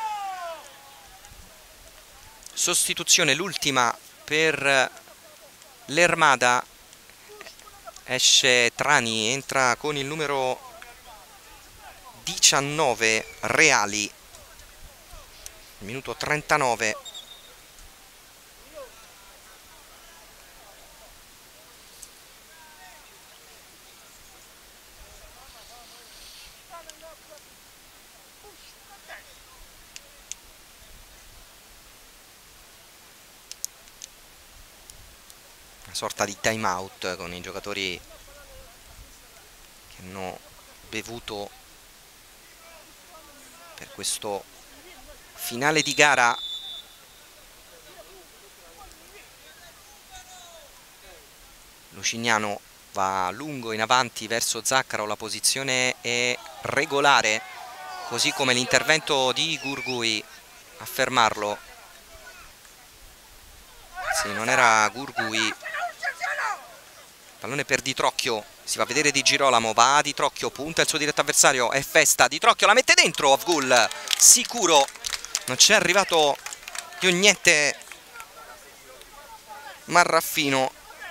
Speaker 1: Sostituzione, l'ultima per l'Ermada, esce Trani, entra con il numero diciannove Reali, minuto trentanove. Sorta di time out con i giocatori che hanno bevuto per questo finale di gara. Lucignano va lungo in avanti verso Zaccaro, la posizione è regolare, così come l'intervento di Gurgui a fermarlo. Sì, non era Gurgui. Pallone per Di Trocchio, si va a vedere Di Girolamo, va Di Trocchio, punta il suo diretto avversario, è Festa. Di Trocchio la mette dentro, Avgul sicuro, non c'è arrivato più niente Marraffino.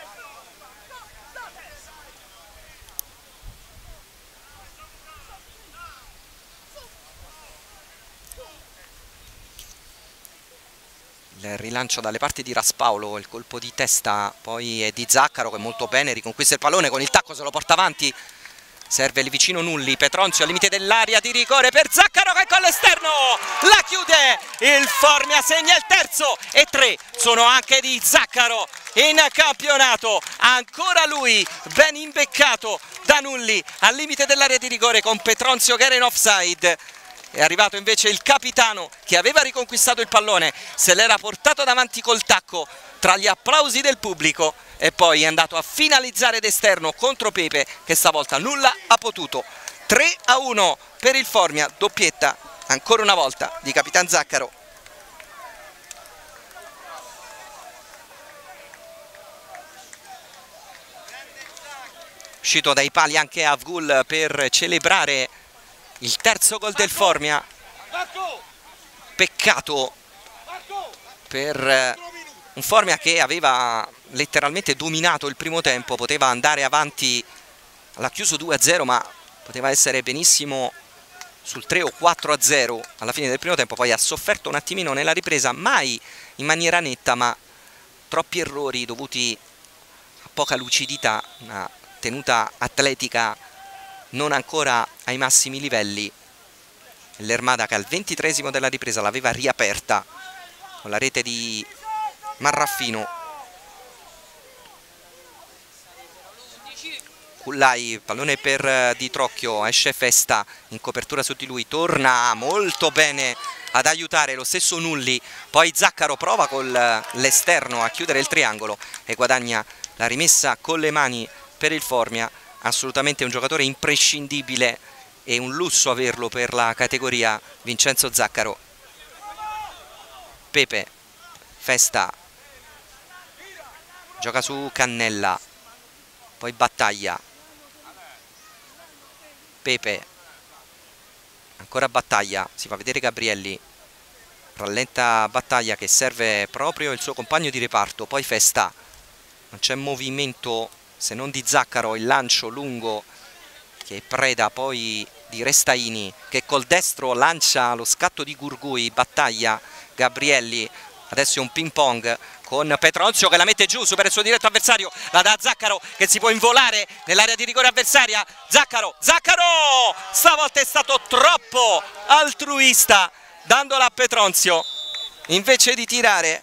Speaker 1: Il rilancio dalle parti di Raspaolo, il colpo di testa poi è di Zaccaro che molto bene riconquista il pallone, con il tacco se lo porta avanti, serve lì vicino Nulli. Petronzio al limite dell'area di rigore per Zaccaro che con l'esterno la chiude. Il Formia segna il terzo e tre sono anche di Zaccaro in campionato. Ancora lui ben imbeccato da Nulli al limite dell'area di rigore con Petronzio che era in offside. È arrivato invece il capitano che aveva riconquistato il pallone, se l'era portato davanti col tacco tra gli applausi del pubblico e poi è andato a finalizzare d'esterno contro Pepe che stavolta nulla ha potuto. tre a uno per il Formia, doppietta ancora una volta di Capitan Zaccaro. uscito dai pali anche Avgul per celebrare il terzo gol del Formia. Peccato per un Formia che aveva letteralmente dominato il primo tempo, poteva andare avanti, l'ha chiuso due a zero, ma poteva essere benissimo sul tre o quattro a zero alla fine del primo tempo. Poi ha sofferto un attimino nella ripresa, mai in maniera netta, ma troppi errori dovuti a poca lucidità, una tenuta atletica non ancora ai massimi livelli. L'Ermada che al ventitreesimo della ripresa l'aveva riaperta con la rete di Marraffino. Kullai, pallone per Di Trocchio, esce Festa in copertura su di lui, torna molto bene ad aiutare lo stesso Nulli, poi Zaccaro prova con l'esterno a chiudere il triangolo e guadagna la rimessa con le mani per il Formia. Assolutamente un giocatore imprescindibile e un lusso averlo per la categoria, Vincenzo Zaccaro. Pepe, Festa, gioca su Cannella, poi Battaglia, Pepe, ancora Battaglia, si fa vedere Gabrielli, rallenta Battaglia che serve proprio il suo compagno di reparto, poi Festa, non c'è movimento se non di Zaccaro, il lancio lungo che preda poi di Restaini che col destro lancia lo scatto di Gurgui, Battaglia, Gabrielli, adesso è un ping pong con Petronzio che la mette giù, supera il suo diretto avversario, la dà a Zaccaro che si può involare nell'area di rigore avversaria. Zaccaro, Zaccaro stavolta è stato troppo altruista dandola a Petronzio invece di tirare.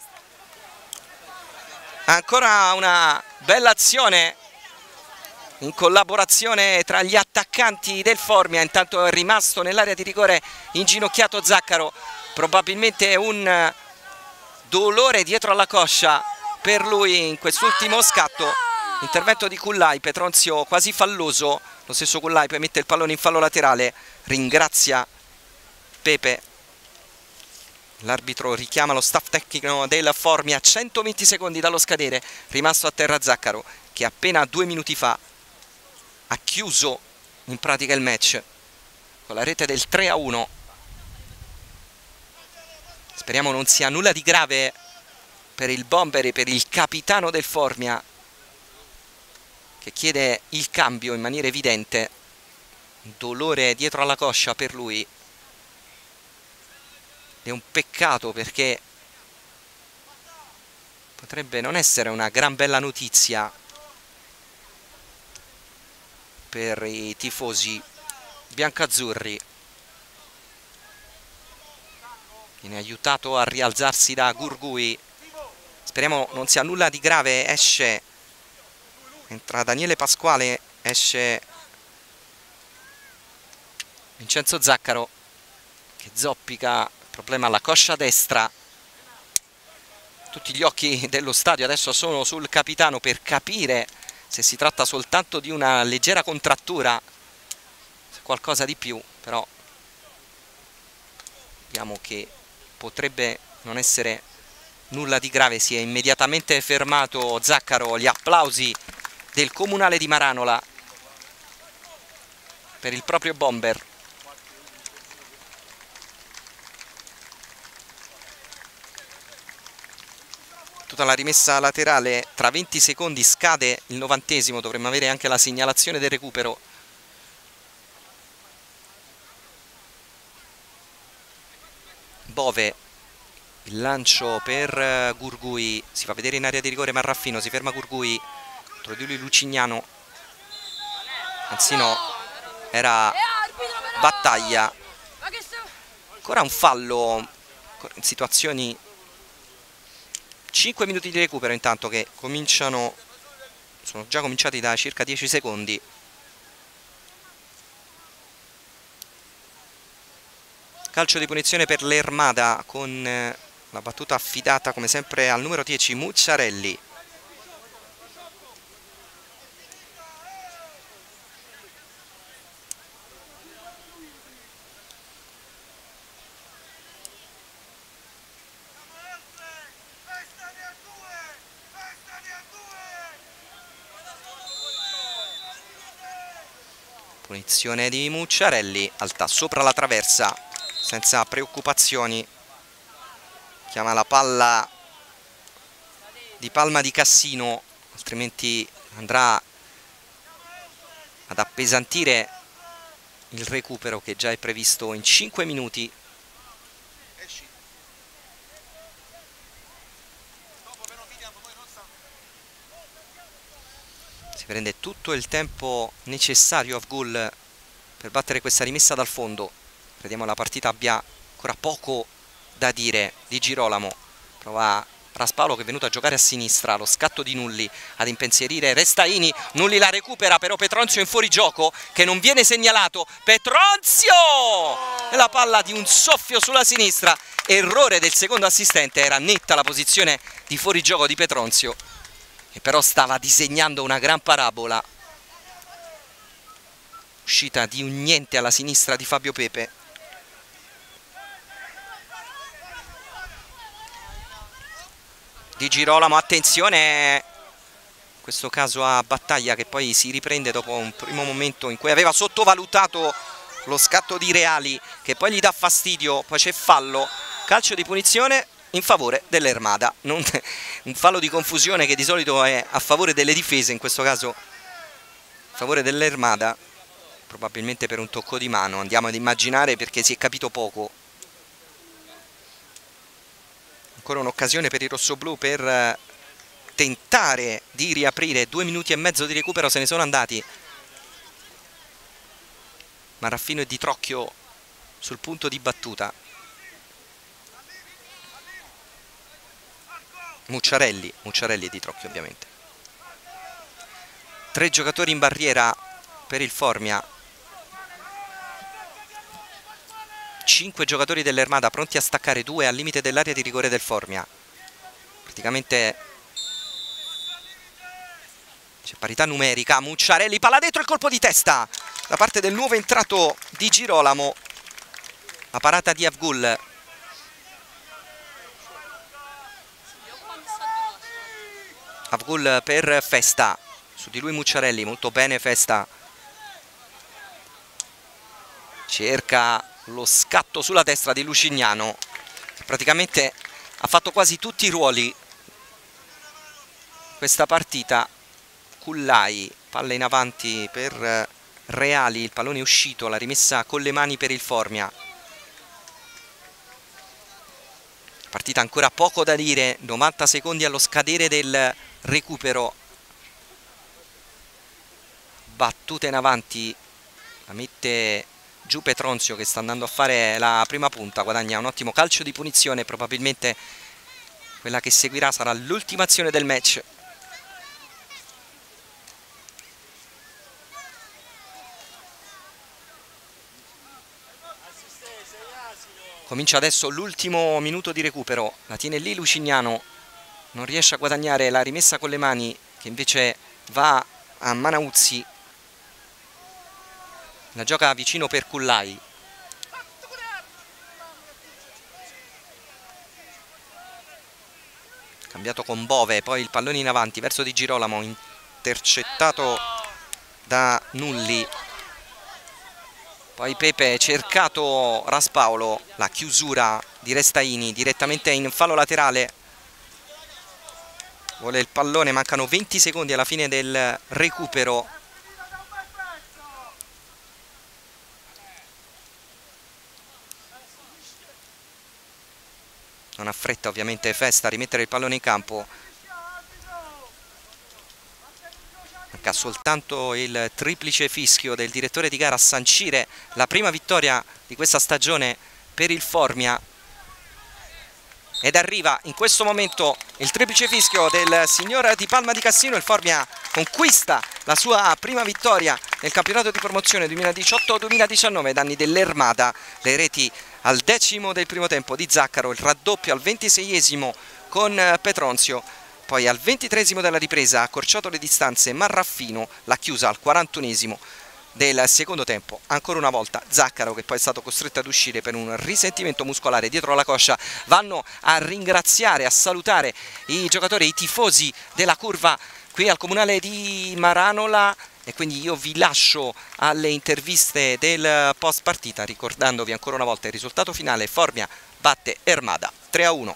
Speaker 1: Ancora una bella azione in collaborazione tra gli attaccanti del Formia. Intanto è rimasto nell'area di rigore inginocchiato Zaccaro, probabilmente un dolore dietro alla coscia per lui in quest'ultimo scatto. Intervento di Kullai, Petronzio quasi falloso, lo stesso Kullai poi mette il pallone in fallo laterale, ringrazia Pepe. L'arbitro richiama lo staff tecnico del Formia, centoventi secondi dallo scadere, rimasto a terra Zaccaro che appena due minuti fa ha chiuso in pratica il match con la rete del tre a uno. Speriamo non sia nulla di grave per il bomber e per il capitano del Formia che chiede il cambio in maniera evidente. Dolore dietro alla coscia per lui. È un peccato perché potrebbe non essere una gran bella notizia per i tifosi biancazzurri. Viene aiutato a rialzarsi da Gurgui. Speriamo non sia nulla di grave. Esce, entra Daniele Pasquale, esce Vincenzo Zaccaro che zoppica, problema alla coscia destra. Tutti gli occhi dello stadio adesso sono sul capitano per capire se si tratta soltanto di una leggera contrattura, se qualcosa di più, però vediamo che potrebbe non essere nulla di grave. Si è immediatamente fermato Zaccaro, gli applausi del comunale di Maranola per il proprio bomber. Tutta la rimessa laterale, tra venti secondi scade il novantesimo, dovremmo avere anche la segnalazione del recupero. Bove, il lancio per Gurgui, si fa vedere in area di rigore Marraffino, si ferma Gurgui, contro di lui Lucignano, anzi no, era Battaglia. Ancora un fallo in situazioni. cinque minuti di recupero intanto che cominciano, sono già cominciati da circa dieci secondi. Calcio di punizione per l'Ermada con la battuta affidata come sempre al numero dieci Mucciarelli. Punizione di Mucciarelli, alta sopra la traversa, senza preoccupazioni. Chiama la palla di palma di Cassino, altrimenti andrà ad appesantire il recupero che già è previsto in cinque minuti. Si prende tutto il tempo necessario Afgul per battere questa rimessa dal fondo. Crediamo la partita abbia ancora poco da dire. Di Girolamo prova Raspaolo, che è venuto a giocare a sinistra, lo scatto di Nulli ad impensierire Restaini. Nulli la recupera, però Petronzio in fuorigioco che non viene segnalato. Petronzio! E la palla di un soffio sulla sinistra. Errore del secondo assistente, era netta la posizione di fuorigioco di Petronzio, che però stava disegnando una gran parabola. Uscita di un niente alla sinistra di Fabio Pepe. Di Girolamo, attenzione, in questo caso a Battaglia, che poi si riprende dopo un primo momento in cui aveva sottovalutato lo scatto di Reali, che poi gli dà fastidio, poi c'è fallo, calcio di punizione in favore dell'Ermada. Non, un fallo di confusione che di solito è a favore delle difese, in questo caso a favore dell'Ermada, probabilmente per un tocco di mano, andiamo ad immaginare, perché si è capito poco. Ancora un'occasione per i rossoblù per tentare di riaprire. Due minuti e mezzo di recupero se ne sono andati. Marraffino e Di Trocchio sul punto di battuta. Mucciarelli, Mucciarelli e Di Trocchio ovviamente. Tre giocatori in barriera per il Formia. Cinque giocatori dell'Ermada pronti a staccare, due al limite dell'area di rigore del Formia. Praticamente c'è parità numerica. Mucciarelli, palla dentro, il colpo di testa da parte del nuovo entrato Di Girolamo. La parata di Afgul. Afgul per Festa, su di lui Mucciarelli, molto bene Festa. Cerca lo scatto sulla destra di Lucignano, che praticamente ha fatto quasi tutti i ruoli questa partita. Cullai, palla in avanti per Reali, il pallone è uscito, la rimessa con le mani per il Formia. Partita ancora poco da dire, novanta secondi allo scadere del recupero. Battuta in avanti, la mette giù Petronzio, che sta andando a fare la prima punta, guadagna un ottimo calcio di punizione. Probabilmente quella che seguirà sarà l'ultima azione del match. Comincia adesso l'ultimo minuto di recupero, la tiene lì Lucignano, non riesce a guadagnare la rimessa con le mani, che invece va a Manauzzi. La gioca vicino per Cullai. Cambiato con Bove, poi il pallone in avanti verso Di Girolamo, intercettato da Nulli. Poi Pepe, cercato Raspaolo, la chiusura di Restaini direttamente in fallo laterale. Vuole il pallone, mancano venti secondi alla fine del recupero. Non ha fretta ovviamente Festa a rimettere il pallone in campo. Manca soltanto il triplice fischio del direttore di gara a sancire la prima vittoria di questa stagione per il Formia. Ed arriva in questo momento il triplice fischio del signor Di Palma di Cassino. Il Formia conquista la sua prima vittoria nel campionato di promozione duemiladiciotto duemiladiciannove, danni dell'Ermada. Le reti al decimo del primo tempo di Zaccaro, il raddoppio al ventiseiesimo con Petronzio, poi al ventitreesimo della ripresa ha accorciato le distanze Marraffino, l'ha chiusa al quarantunesimo del secondo tempo. Ancora una volta Zaccaro, che poi è stato costretto ad uscire per un risentimento muscolare dietro la coscia. Vanno a ringraziare, a salutare i giocatori, i tifosi della curva qui al Comunale di Maranola, e quindi io vi lascio alle interviste del post partita ricordandovi ancora una volta il risultato finale: Formia batte Ermada tre a uno.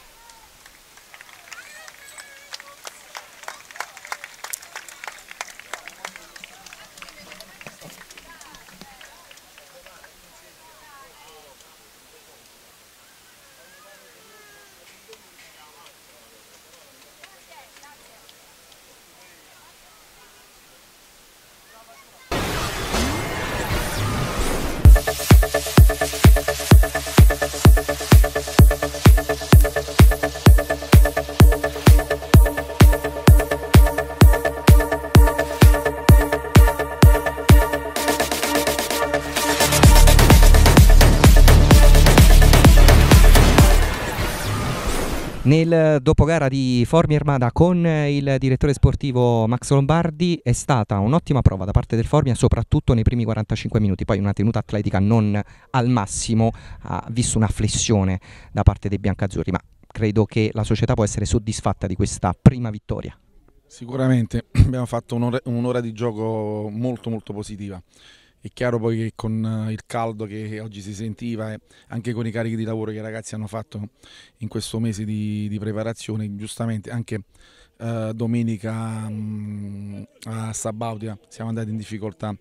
Speaker 1: Nel dopogara di Formia Ermada con il direttore sportivo Max Lombardi è stata un'ottima prova da parte del Formia, soprattutto nei primi quarantacinque minuti. Poi una tenuta atletica non al massimo, ha visto una flessione da parte dei biancazzurri, ma credo che la società può essere soddisfatta di questa prima vittoria.
Speaker 2: Sicuramente abbiamo fatto un'ora un'ora di gioco molto molto positiva. È chiaro poi che con il caldo che oggi si sentiva e anche con i carichi di lavoro che i ragazzi hanno fatto in questo mese di, di preparazione, giustamente anche eh, domenica mh, a Sabaudia siamo andati in difficoltà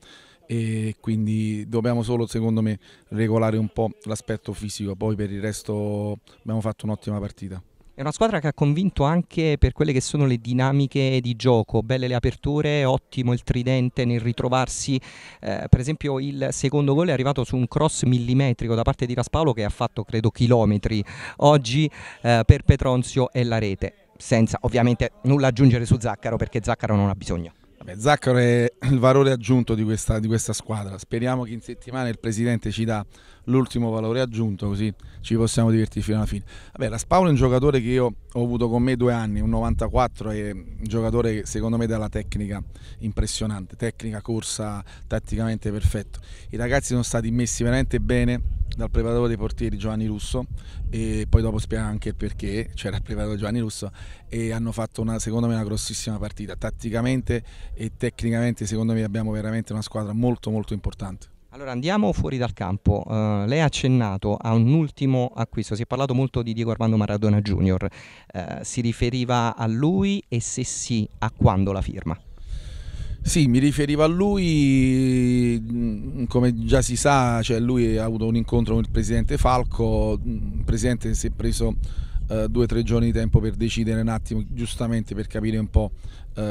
Speaker 2: e quindi dobbiamo solo, secondo me, regolare un po' l'aspetto fisico, poi per il resto abbiamo fatto un'ottima partita.
Speaker 1: È una squadra che ha convinto anche per quelle che sono le dinamiche di gioco, belle le aperture, ottimo il tridente nel ritrovarsi, eh, per esempio il secondo gol è arrivato su un cross millimetrico da parte di Raspaolo che ha fatto credo chilometri oggi eh, per Petronzio e la rete, senza ovviamente nulla aggiungere su Zaccaro perché Zaccaro non ha bisogno.
Speaker 2: Vabbè, Zaccaro è il valore aggiunto di questa, di questa squadra, speriamo che in settimana il presidente ci dà l'ultimo valore aggiunto così ci possiamo divertire fino alla fine. Vabbè, Raspaolo è un giocatore che io ho avuto con me due anni, un novantaquattro, è un giocatore che secondo me dà la tecnica impressionante, tecnica, corsa, tatticamente perfetto. I ragazzi sono stati messi veramente bene dal preparatore dei portieri Giovanni Russo e poi dopo spiega anche il perché, c'era il preparatore Giovanni Russo, e hanno fatto una, secondo me una grossissima partita, tatticamente e tecnicamente secondo me abbiamo veramente una squadra molto molto importante.
Speaker 1: Allora andiamo fuori dal campo, uh, lei ha accennato a un ultimo acquisto, si è parlato molto di Diego Armando Maradona Junior, uh, si riferiva a lui e se sì a quando la firma?
Speaker 2: Sì, mi riferivo a lui, come già si sa, cioè lui ha avuto un incontro con il presidente Falco, il presidente si è preso eh, due o tre giorni di tempo per decidere un attimo, giustamente per capire un po'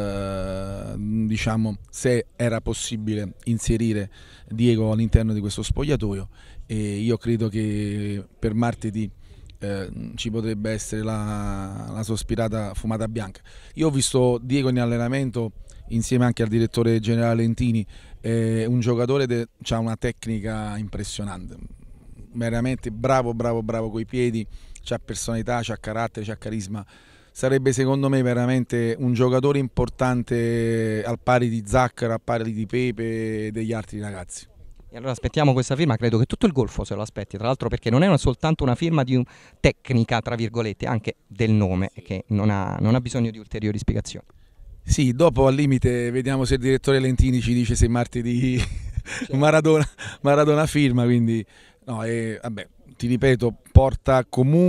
Speaker 2: eh, diciamo, se era possibile inserire Diego all'interno di questo spogliatoio e io credo che per martedì Eh, ci potrebbe essere la, la sospirata fumata bianca. Io ho visto Diego in allenamento insieme anche al direttore generale Lentini, eh, un giocatore che ha una tecnica impressionante, veramente bravo bravo bravo coi piedi, c'ha personalità, c'ha carattere, c'ha carisma. Sarebbe secondo me veramente un giocatore importante al pari di Zaccaro, al pari di Pepe e degli altri ragazzi.
Speaker 1: E allora aspettiamo questa firma, credo che tutto il golfo se lo aspetti, tra l'altro perché non è una, soltanto una firma di un tecnica, tra virgolette, anche del nome, che non ha, non ha bisogno di ulteriori spiegazioni.
Speaker 2: Sì, dopo al limite vediamo se il direttore Lentini ci dice se martedì certo. Maradona, Maradona firma, quindi no, e, vabbè, ti ripeto, porta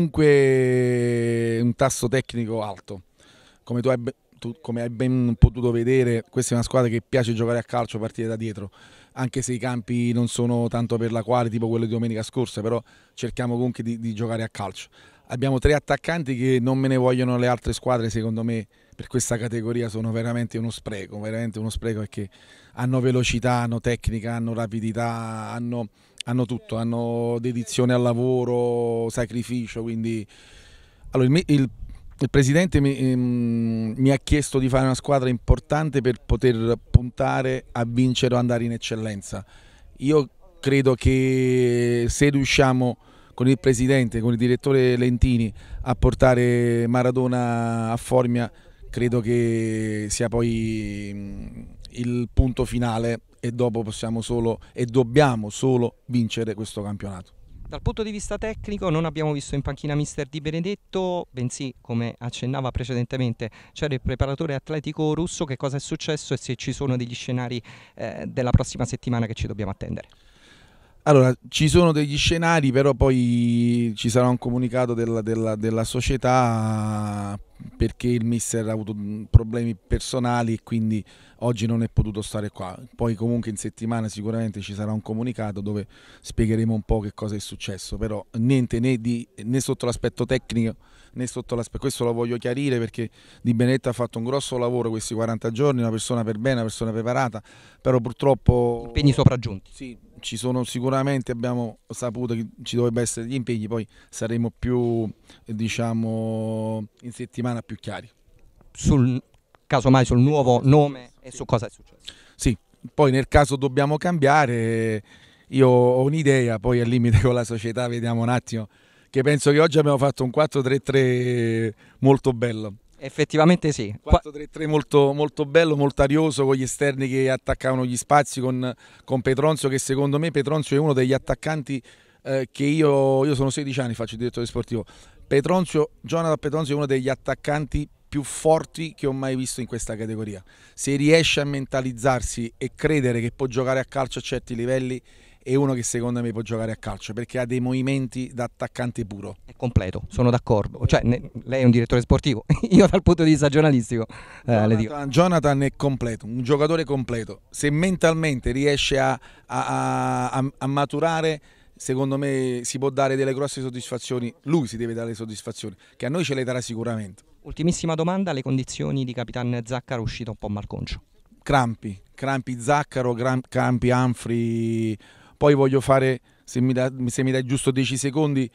Speaker 2: comunque un tasso tecnico alto, come tu hai, tu, come hai ben potuto vedere, questa è una squadra che piace giocare a calcio, partire da dietro, anche se i campi non sono tanto per la quale, tipo quello di domenica scorsa, però cerchiamo comunque di, di giocare a calcio. Abbiamo tre attaccanti che non me ne vogliono le altre squadre, secondo me per questa categoria sono veramente uno spreco, veramente uno spreco perché hanno velocità, hanno tecnica, hanno rapidità, hanno, hanno tutto, hanno dedizione al lavoro, sacrificio, quindi allora, il, il Il presidente mi, ehm, mi ha chiesto di fare una squadra importante per poter puntare a vincere o andare in eccellenza. Io credo che se riusciamo con il presidente, con il direttore Lentini a portare Maradona a Formia, credo che sia poi il punto finale e dopo possiamo solo e dobbiamo solo vincere questo campionato.
Speaker 1: Dal punto di vista tecnico non abbiamo visto in panchina mister Di Benedetto, bensì, come accennava precedentemente, c'era il preparatore atletico russo. Che cosa è successo e se ci sono degli scenari eh, della prossima settimana che ci dobbiamo attendere?
Speaker 2: Allora, ci sono degli scenari, però poi ci sarà un comunicato della, della, della società perché il mister ha avuto problemi personali e quindi oggi non è potuto stare qua. Poi comunque in settimana sicuramente ci sarà un comunicato dove spiegheremo un po' che cosa è successo, però niente né, di, né sotto l'aspetto tecnico né sotto l'aspetto, questo lo voglio chiarire perché Di Benedetto ha fatto un grosso lavoro questi quaranta giorni, una persona per bene, una persona preparata, però purtroppo...
Speaker 1: Impegni sopraggiunti.
Speaker 2: Sì, ci sono sicuramente, abbiamo saputo che ci dovrebbero essere gli impegni, poi saremo più, diciamo, in settimana più chiari.
Speaker 1: Sul, casomai sul nuovo nome e su cosa è successo.
Speaker 2: Sì, poi nel caso dobbiamo cambiare, io ho un'idea, poi al limite con la società vediamo un attimo, che penso che oggi abbiamo fatto un quattro tre tre molto bello.
Speaker 1: Effettivamente sì.
Speaker 2: quattro tre tre molto, molto bello, molto arioso, con gli esterni che attaccavano gli spazi, con, con Petronzio, che secondo me Petronzio è uno degli attaccanti eh, che io, io sono sedici anni, faccio il direttore sportivo. Petronzio, Jonathan Petronzio è uno degli attaccanti più forti che ho mai visto in questa categoria. Se riesce a mentalizzarsi e credere che può giocare a calcio a certi livelli, è uno che secondo me può giocare a calcio perché ha dei movimenti da attaccante puro.
Speaker 1: È completo, sono d'accordo. Cioè, ne, lei è un direttore sportivo, io dal punto di vista giornalistico eh,
Speaker 2: Jonathan,
Speaker 1: le dico.
Speaker 2: Jonathan è completo, un giocatore completo. Se mentalmente riesce a, a, a, a maturare, secondo me si può dare delle grosse soddisfazioni. Lui si deve dare le soddisfazioni, che a noi ce le darà sicuramente.
Speaker 1: Ultimissima domanda, le condizioni di Capitan Zaccaro, uscita un po' malconcio.
Speaker 2: Crampi, crampi Zaccaro, crampi Humphrey. Poi voglio fare, se mi, da, se mi dai giusto dieci secondi,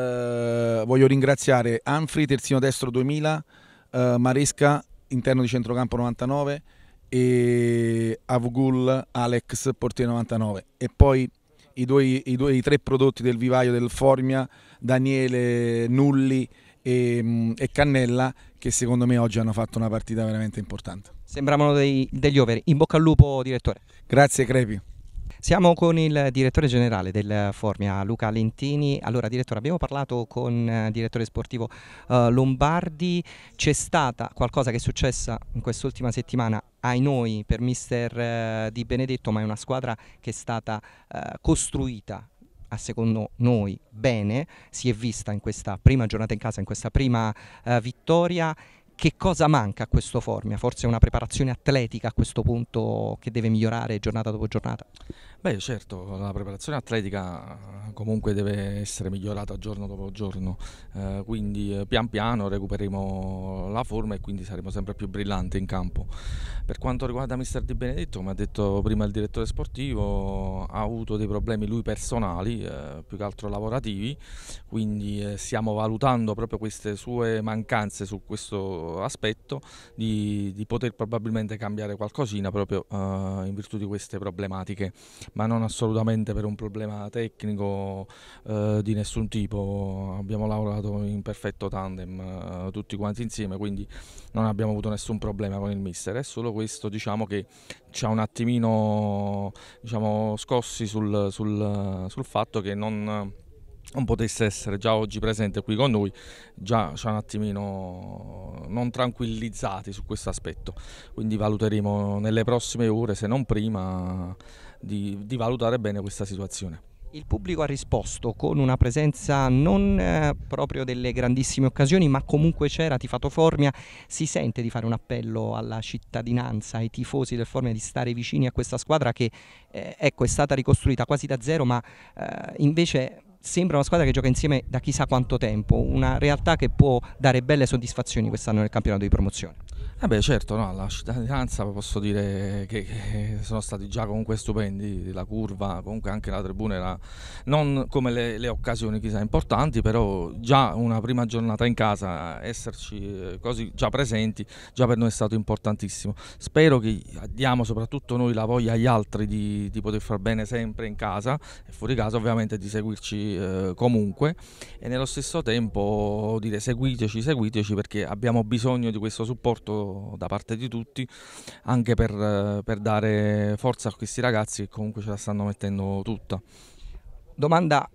Speaker 2: eh, voglio ringraziare Humphrey, terzino destro duemila, eh, Maresca, interno di centrocampo novantanove e Avgul Alex, portiere novantanove. E poi i, due, i, due, i tre prodotti del vivaio del Formia, Daniele, Nulli e, e Cannella, che secondo me oggi hanno fatto una partita veramente importante.
Speaker 1: Sembravano dei, degli over. In bocca al lupo, direttore.
Speaker 2: Grazie Crepi.
Speaker 1: Siamo con il direttore generale del Formia, Luca Lentini. Allora, direttore, abbiamo parlato con il uh, direttore sportivo uh, Lombardi. C'è stata qualcosa che è successa in quest'ultima settimana, ai noi, per mister uh, Di Benedetto, ma è una squadra che è stata uh, costruita, a secondo noi, bene. Si è vista in questa prima giornata in casa, in questa prima uh, vittoria. Che cosa manca a questo Formia? Forse una preparazione atletica a questo punto che deve migliorare giornata dopo giornata?
Speaker 3: Beh, certo, la preparazione atletica comunque deve essere migliorata giorno dopo giorno, eh, quindi eh, pian piano recupereremo la forma e quindi saremo sempre più brillanti in campo. Per quanto riguarda mister Di Benedetto, come ha detto prima il direttore sportivo, ha avuto dei problemi lui personali, eh, più che altro lavorativi, quindi eh, stiamo valutando proprio queste sue mancanze su questo aspetto, di, di poter probabilmente cambiare qualcosina proprio eh, in virtù di queste problematiche, ma non assolutamente per un problema tecnico eh, di nessun tipo. Abbiamo lavorato in perfetto tandem eh, tutti quanti insieme, quindi non abbiamo avuto nessun problema con il mister. È solo questo, diciamo, che ci ha un attimino, diciamo, scossi sul, sul, sul fatto che non non potesse essere già oggi presente qui con noi, già ci ha un attimino non tranquillizzati su questo aspetto, quindi valuteremo nelle prossime ore, se non prima, di, di valutare bene questa situazione.
Speaker 1: Il pubblico ha risposto con una presenza non eh, proprio delle grandissime occasioni, ma comunque c'era, tifato Formia. Si sente di fare un appello alla cittadinanza, ai tifosi del Formia, di stare vicini a questa squadra che eh, ecco, è stata ricostruita quasi da zero, ma eh, invece sembra una squadra che gioca insieme da chissà quanto tempo, una realtà che può dare belle soddisfazioni quest'anno nel campionato di promozione.
Speaker 3: Eh beh, certo, no, la cittadinanza posso dire che, che sono stati già comunque stupendi, la curva, comunque anche la tribuna era non come le, le occasioni chissà importanti, però già una prima giornata in casa, esserci così già presenti, già per noi è stato importantissimo. Spero che diamo soprattutto noi la voglia agli altri di, di poter far bene sempre in casa e fuori casa ovviamente di seguirci eh, comunque, e nello stesso tempo dire seguiteci, seguiteci perché abbiamo bisogno di questo supporto da parte di tutti, anche per, per dare forza a questi ragazzi che comunque ce la stanno mettendo tutta.
Speaker 1: Domanda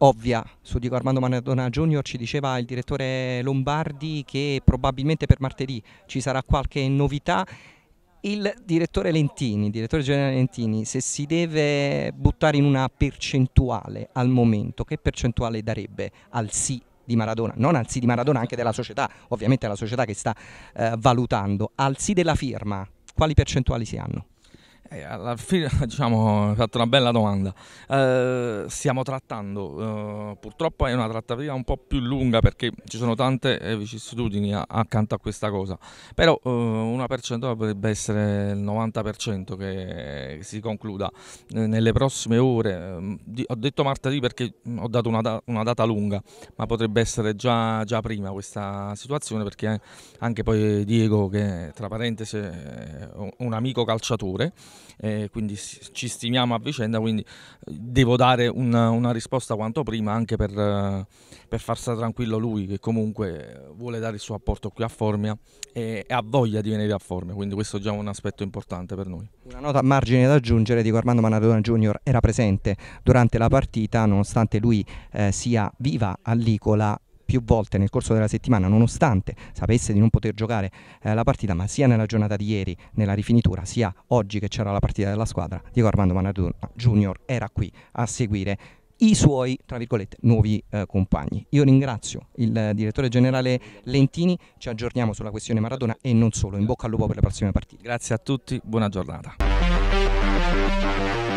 Speaker 1: ovvia su Diego Armando Maradona Junior. Ci diceva il direttore Lombardi che probabilmente per martedì ci sarà qualche novità. Il direttore Lentini, il direttore generale Lentini, se si deve buttare in una percentuale al momento, che percentuale darebbe al sì di Maradona? Non al sì di Maradona, anche della società, ovviamente è la società che sta eh, valutando, al sì della firma, quali percentuali si hanno?
Speaker 3: Eh, alla fine, diciamo, hai fatto una bella domanda. Eh, stiamo trattando, eh, purtroppo è una trattativa un po' più lunga perché ci sono tante eh, vicissitudini a, accanto a questa cosa, però eh, una percentuale potrebbe essere il novanta per cento che, che si concluda eh, nelle prossime ore. Eh, di, ho detto martedì perché ho dato una, da, una data lunga, ma potrebbe essere già, già prima questa situazione, perché anche poi Diego, che tra parentesi è un amico calciatore, Eh, quindi ci stimiamo a vicenda, quindi devo dare una, una risposta quanto prima, anche per, per far stare tranquillo lui, che comunque vuole dare il suo apporto qui a Formia e, e ha voglia di venire a Formia, quindi questo è già un aspetto importante per noi.
Speaker 1: Una nota a margine da aggiungere: Diego Armando Maradona Junior era presente durante la partita, nonostante lui eh, sia viva all'Icola più volte nel corso della settimana, nonostante sapesse di non poter giocare eh, la partita, ma sia nella giornata di ieri, nella rifinitura, sia oggi che c'era la partita della squadra, Diego Armando Maradona Junior era qui a seguire i suoi, tra virgolette, nuovi eh, compagni. Io ringrazio il eh, direttore generale Lentini, ci aggiorniamo sulla questione Maradona e non solo. In bocca al lupo per le prossime partite.
Speaker 3: Grazie a tutti, buona giornata.